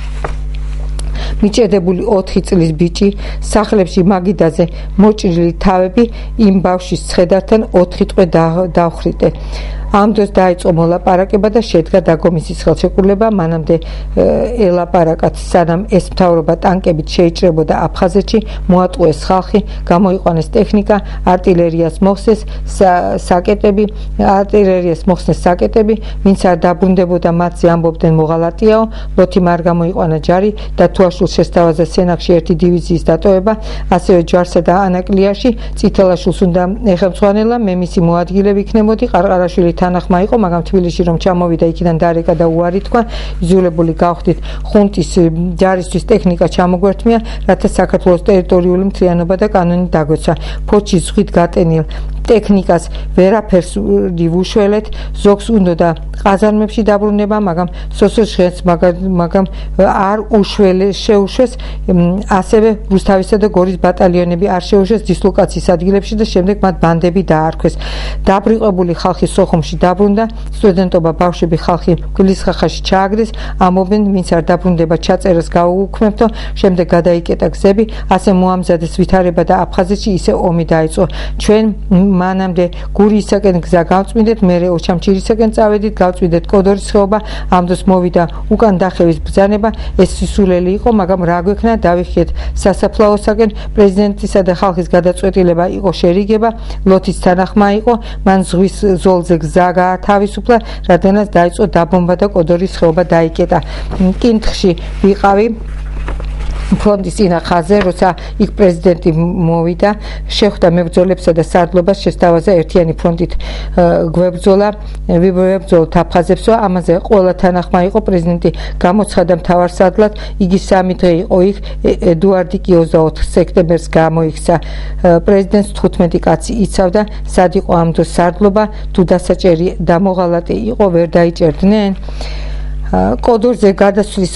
მიჭედებული ოთხი წლის ბიჭი, სახლებში მაგიდაზე მოჭრილი თავები, იმ ბავშვის ცხედართან ოთხი ტყვე დავხრიტე. ამ დროს დაიწყო მოლაპარაკება და შედგა დაგომისის ხელშეკრულება, მანამდე ელაპარაკათ, სანამ ეს მთავრობა ტანკებით შეიჭრებოდა აფხაზეთში, მოატყუეს ხალხი, გამოიყვანეს ტექნიკა, არტილერიას მოხსნეს საკეტები, არტილერიას მოხსნეს საკეტები, ვინც არ დაბრუნდებოდა მათზე ამბობდნენ მოღალატიაო, ლოთიმ არ გამოიყვანა ჯარი და თუაშულ შესთავაზა სენაკში ერთი დივიზიის დატოვება, ასევე ჯვარსა და ანაკლიაში, წითელაშვილს უნდა ეხელმძღვანელა, მე მისი მოადგილე ვიქნებოდი, ყარყარაშვილი თანახმა იყო, მაგრამ თბილისში რომ ჩამოვიდა, იქიდან დარეკა და უარი თქვა, იზოლებული გავხდით, ხუნტის ჯარისთვის ტექნიკა ჩამოგვერთმია, რათა საქართველოს ტერიტორიული მთლიანობა და კანონი დაგვეცა. ფოჩი ზღვით გატენილ ტექნიკას ვერაფერს ვუშველეთ, ზოგს უნდა ყაზარმებში დაბრუნება, მაგრამ სოსოს ჟღენს, მაგრამ არ უშველეს, შეუშვეს, ასევე რუსთავისა და გორის ბატალიონები არ შეუშვეს დისლოკაციის ადგილებში და შემდეგ მათ ბანდები დაარქვეს. დაბრიყებული ხალხი სოხუმში დაბრუნდა, სტუდენტობა, ბავშვები, ხალხი გლისხახაში ჩააგდეს, ამობენ, ვინც არ დაბრუნდება, ჩაწერას გაუუქმებთო, შემდეგ გადაიკეტა გზები, ასე მოამზადეს ვითარება და აფხაზეთში ისე ომი დაიწყო. ჩვენ მანამდე გურიისაკენ გზა გავწმინდეთ, მერე ოჩამჩირისაკენ წავედით, გავწმინდეთ კოდორის ხეობა, ამ დროს მოვიდა უკან დახევის ბრძანება, ეს სისულელი იყო, მაგრამ რა გვექნა, დავიხიეთ სასაფლაოსაკენ, პრეზიდენტისა და ხალხის გადაწყვეტილება იყო შერიგება, ლოთის თანახმა იყო, მან ზღვის ზოლზე გზა გაათავისუფლა, რადგანაც დაიწყო დაბომბა და კოდორის ხეობა დაიკეტა. კინთხში ვიყავი ფრონტის წინა ხაზზე, როცა იქ პრეზიდენტი მოვიდა, შეხვდა მებრძოლებსა და სარდლობას, შესთავაზა ერთიანი ფრონტით გვებრძოლა, ვიბრძოლოთ აფხაზებსო, ამაზე ყველა თანახმა იყო, პრეზიდენტი გამოცხადა მთავარსარდლად, იგი სამი დღე იყო იქ, ედუარდი კი ოცდაოთხ სექტემბერს გამოიქცა, პრეზიდენტს თხუთმეტი კაცი იცავდა, სად იყო ამ დროს სარდლობა, თუ დასაჭერი და მოღალატე იყო, ვერ დაიჭერდნენ. კოდორზე გადასვლის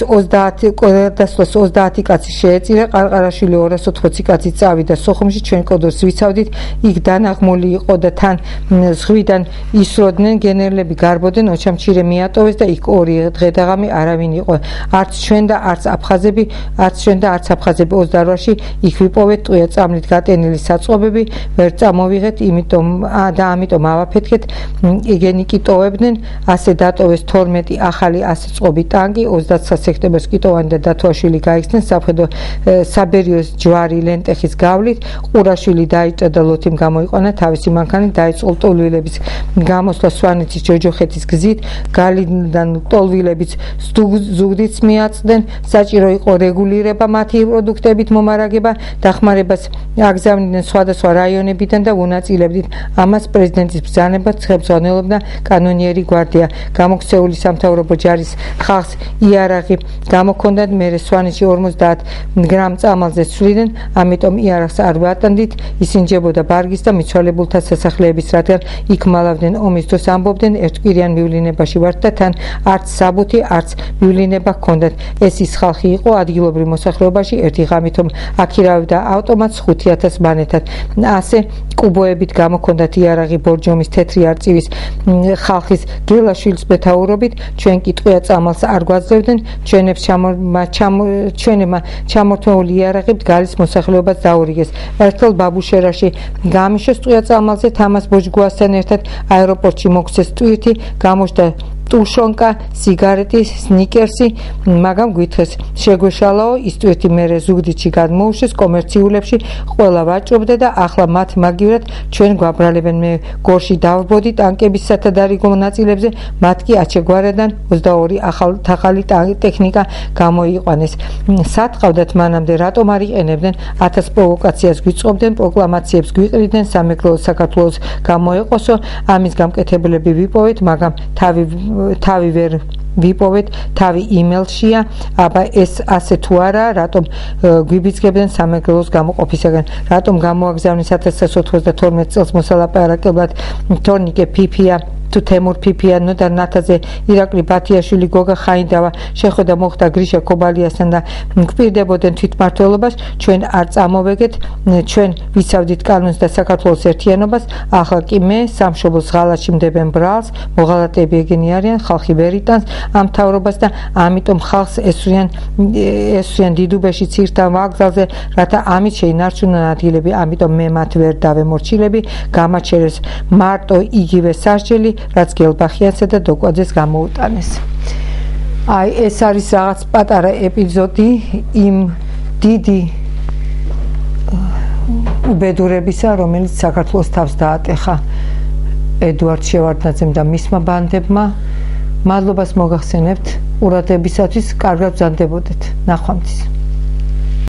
ოცდაათი კაცი შეეწირა, ყარყარაშვილი ორას ოთხმოცი კაცი წავიდა სოხუმში, ჩვენ კოდორს ვიცავდით, იქ დანაღმული იყო და თან ზღვიდან ისროდნენ, გენერლები გარბოდნენ, ოჩამჩირე მიატოვეს და იქ ორი დღე და ღამე არავინ იყო, არც ჩვენ და არც აფხაზები, არც ჩვენ და არც აფხაზები ოცდარვაში იქ ვიპოვეთ ტყვია წამლით გატენილი საწყობები, ვერ წამოვიღეთ, იმიტომ და ამიტომ ავაფეთქეთ, ეგენი კი ტოვებდნენ, ასე დატოვეს თორმეტი ახალი ასე წყობი ტანკი, ოცდაათი სექტემბერს კიტოვანი და დათუაშვილი გაიქცნენ, საფხედო საბერიოს ჯვარი ლენტეხის გავლით, ყურაშვილი დაიჭრა და ლოთიმ გამოიყვანა თავისი მანქანით, დაიწყო ლტოლვილების გამოსვლა სვანეთის ჯოჯოხეთის გზით, გალიდან ლტოლვილებიც ზუგდიდს მიაწვდნენ, საჭირო იყო რეგულირება მათი პროდუქტებით მომარაგება, დახმარებას აგზავნიდნენ სხვადასხვა რაიონებიდან და უნაწილებდით. ამას პრეზიდენტის ბრძანებას ხელმძღვანელობდა კანონიერი გვარდია, გამოქცეული სამთავრობო ჯარის ხალხს იარაღი გამოქონდათ, მერე სვანეთში ორმოცდაათ გრამ წამალზე ცვლიდნენ, ამიტომ იარაღს არ ვატანდით, ისინი ჯებოდა ბარგის და მიცვალებულთა სასახლეების, რადგან იქ მალავდნენ ომის დროს ამბობდნენ, ერთკვირიან მივლინებაში ვართ და თან არც საბუთი, არც მივლინება ჰქონდათ. ეს ის ხალხი იყო ადგილობრივ მოსახლეობაში, ერთი ღამით რომ აქირავებდა ავტომატს ხუთი ათას მანეთად. ასე კუბოებით გამოქონდათ იარაღი ბორჯომის თეთრი არწივის ხალხის გელაშვილის მეთაურობით, ჩვენ კი ტყვია წამალს არ გვაძლევდნენ, ჩვენებს ჩვენებმა ჩამორთმეული იარაღით გალის მოსახლეობას დაურიგეს. ერთხელ ბაბუშერაში გამიშეს ტყვია წამალზე თამას ბოჯგუასთან ერთად აეროპორტში მოგვცეს ტვირთი, გამოჩნდა ტუშონკა, სიგარეტი, სნიკერსი, მაგრამ გვითხრეს შეგვეშალაო, ის ტვირთი მერე ზუგდიდში გადმოუშვეს, კომერციულებში ყველა ვაჭრობდა და ახლა მათ მაგივრად ჩვენ გვაბრალებენ. მე გორში დავბოდი ტანკების სათადარიგო ნაწილებზე, მათ კი აჩეგვარედან ოცდაორი ახალი ტექნიკა გამოიყვანეს. სათყავდათ მანამდე, რატომ არ იყენებდნენ, ათას პროვოკაციას გვიწყობდნენ, პროკლამაციებს გვიყრიდნენ, სამეგრელო საქართველოს გამოეყოსო, ამის გამკეთებლები ვიპოვეთ, მაგრამ თავი თავი ვერ ვიპოვეთ, თავი იმეილშია, აბა ეს ასე თუ არა, რატომ გვიბიძგებდნენ სამეგრელოს გამოყოფისაგან, რატომ გამოაგზავნეს ათას ცხრაასა ოცდათორმეტ წელს მოსალაპარაკებლად თორნიკე ფიფია თუ თემურ ფიფიანო და ნათაზე ირაკლი ბათიაშვილი, გოგა ხაინდავა შეხვედრა მოხდა გრიშა ქობალიასთან და გვპირდებოდნენ თვითმმართველობას, ჩვენ არ წამოვეგეთ, ჩვენ ვიცავდით კანონს და საქართველოს ერთიანობას, ახლა კი მე სამშობლოს ღალატში მდებენ ბრალს, მოღალატეები ეგენი არიან, ხალხი ვერ იტანს ამ მთავრობას და ამიტომ ხალხს ესვრიან ესვრიან დიდუბეში ცირთან ვაგზალზე, რათა ამით შეინარჩუნონ ადგილები, ამიტომ მე მათ ვერ დავემორჩილები, გამაჩერეს მარტო იგივე სასჯელი, რაც გელბახიანსა და დოკვაძეს გამოუტანეს. აი ეს არის რაღაც პატარა ეპიზოდი იმ დიდი უბედურებისა, რომელიც საქართველოს თავს დაატეხა ედუარდ შევარდნაძემ და მისმა ბანდებმა. მადლობას მოგახსენებთ ყურადღებისათვის, კარგად ბრძანდებოდეთ. ნახვამდის.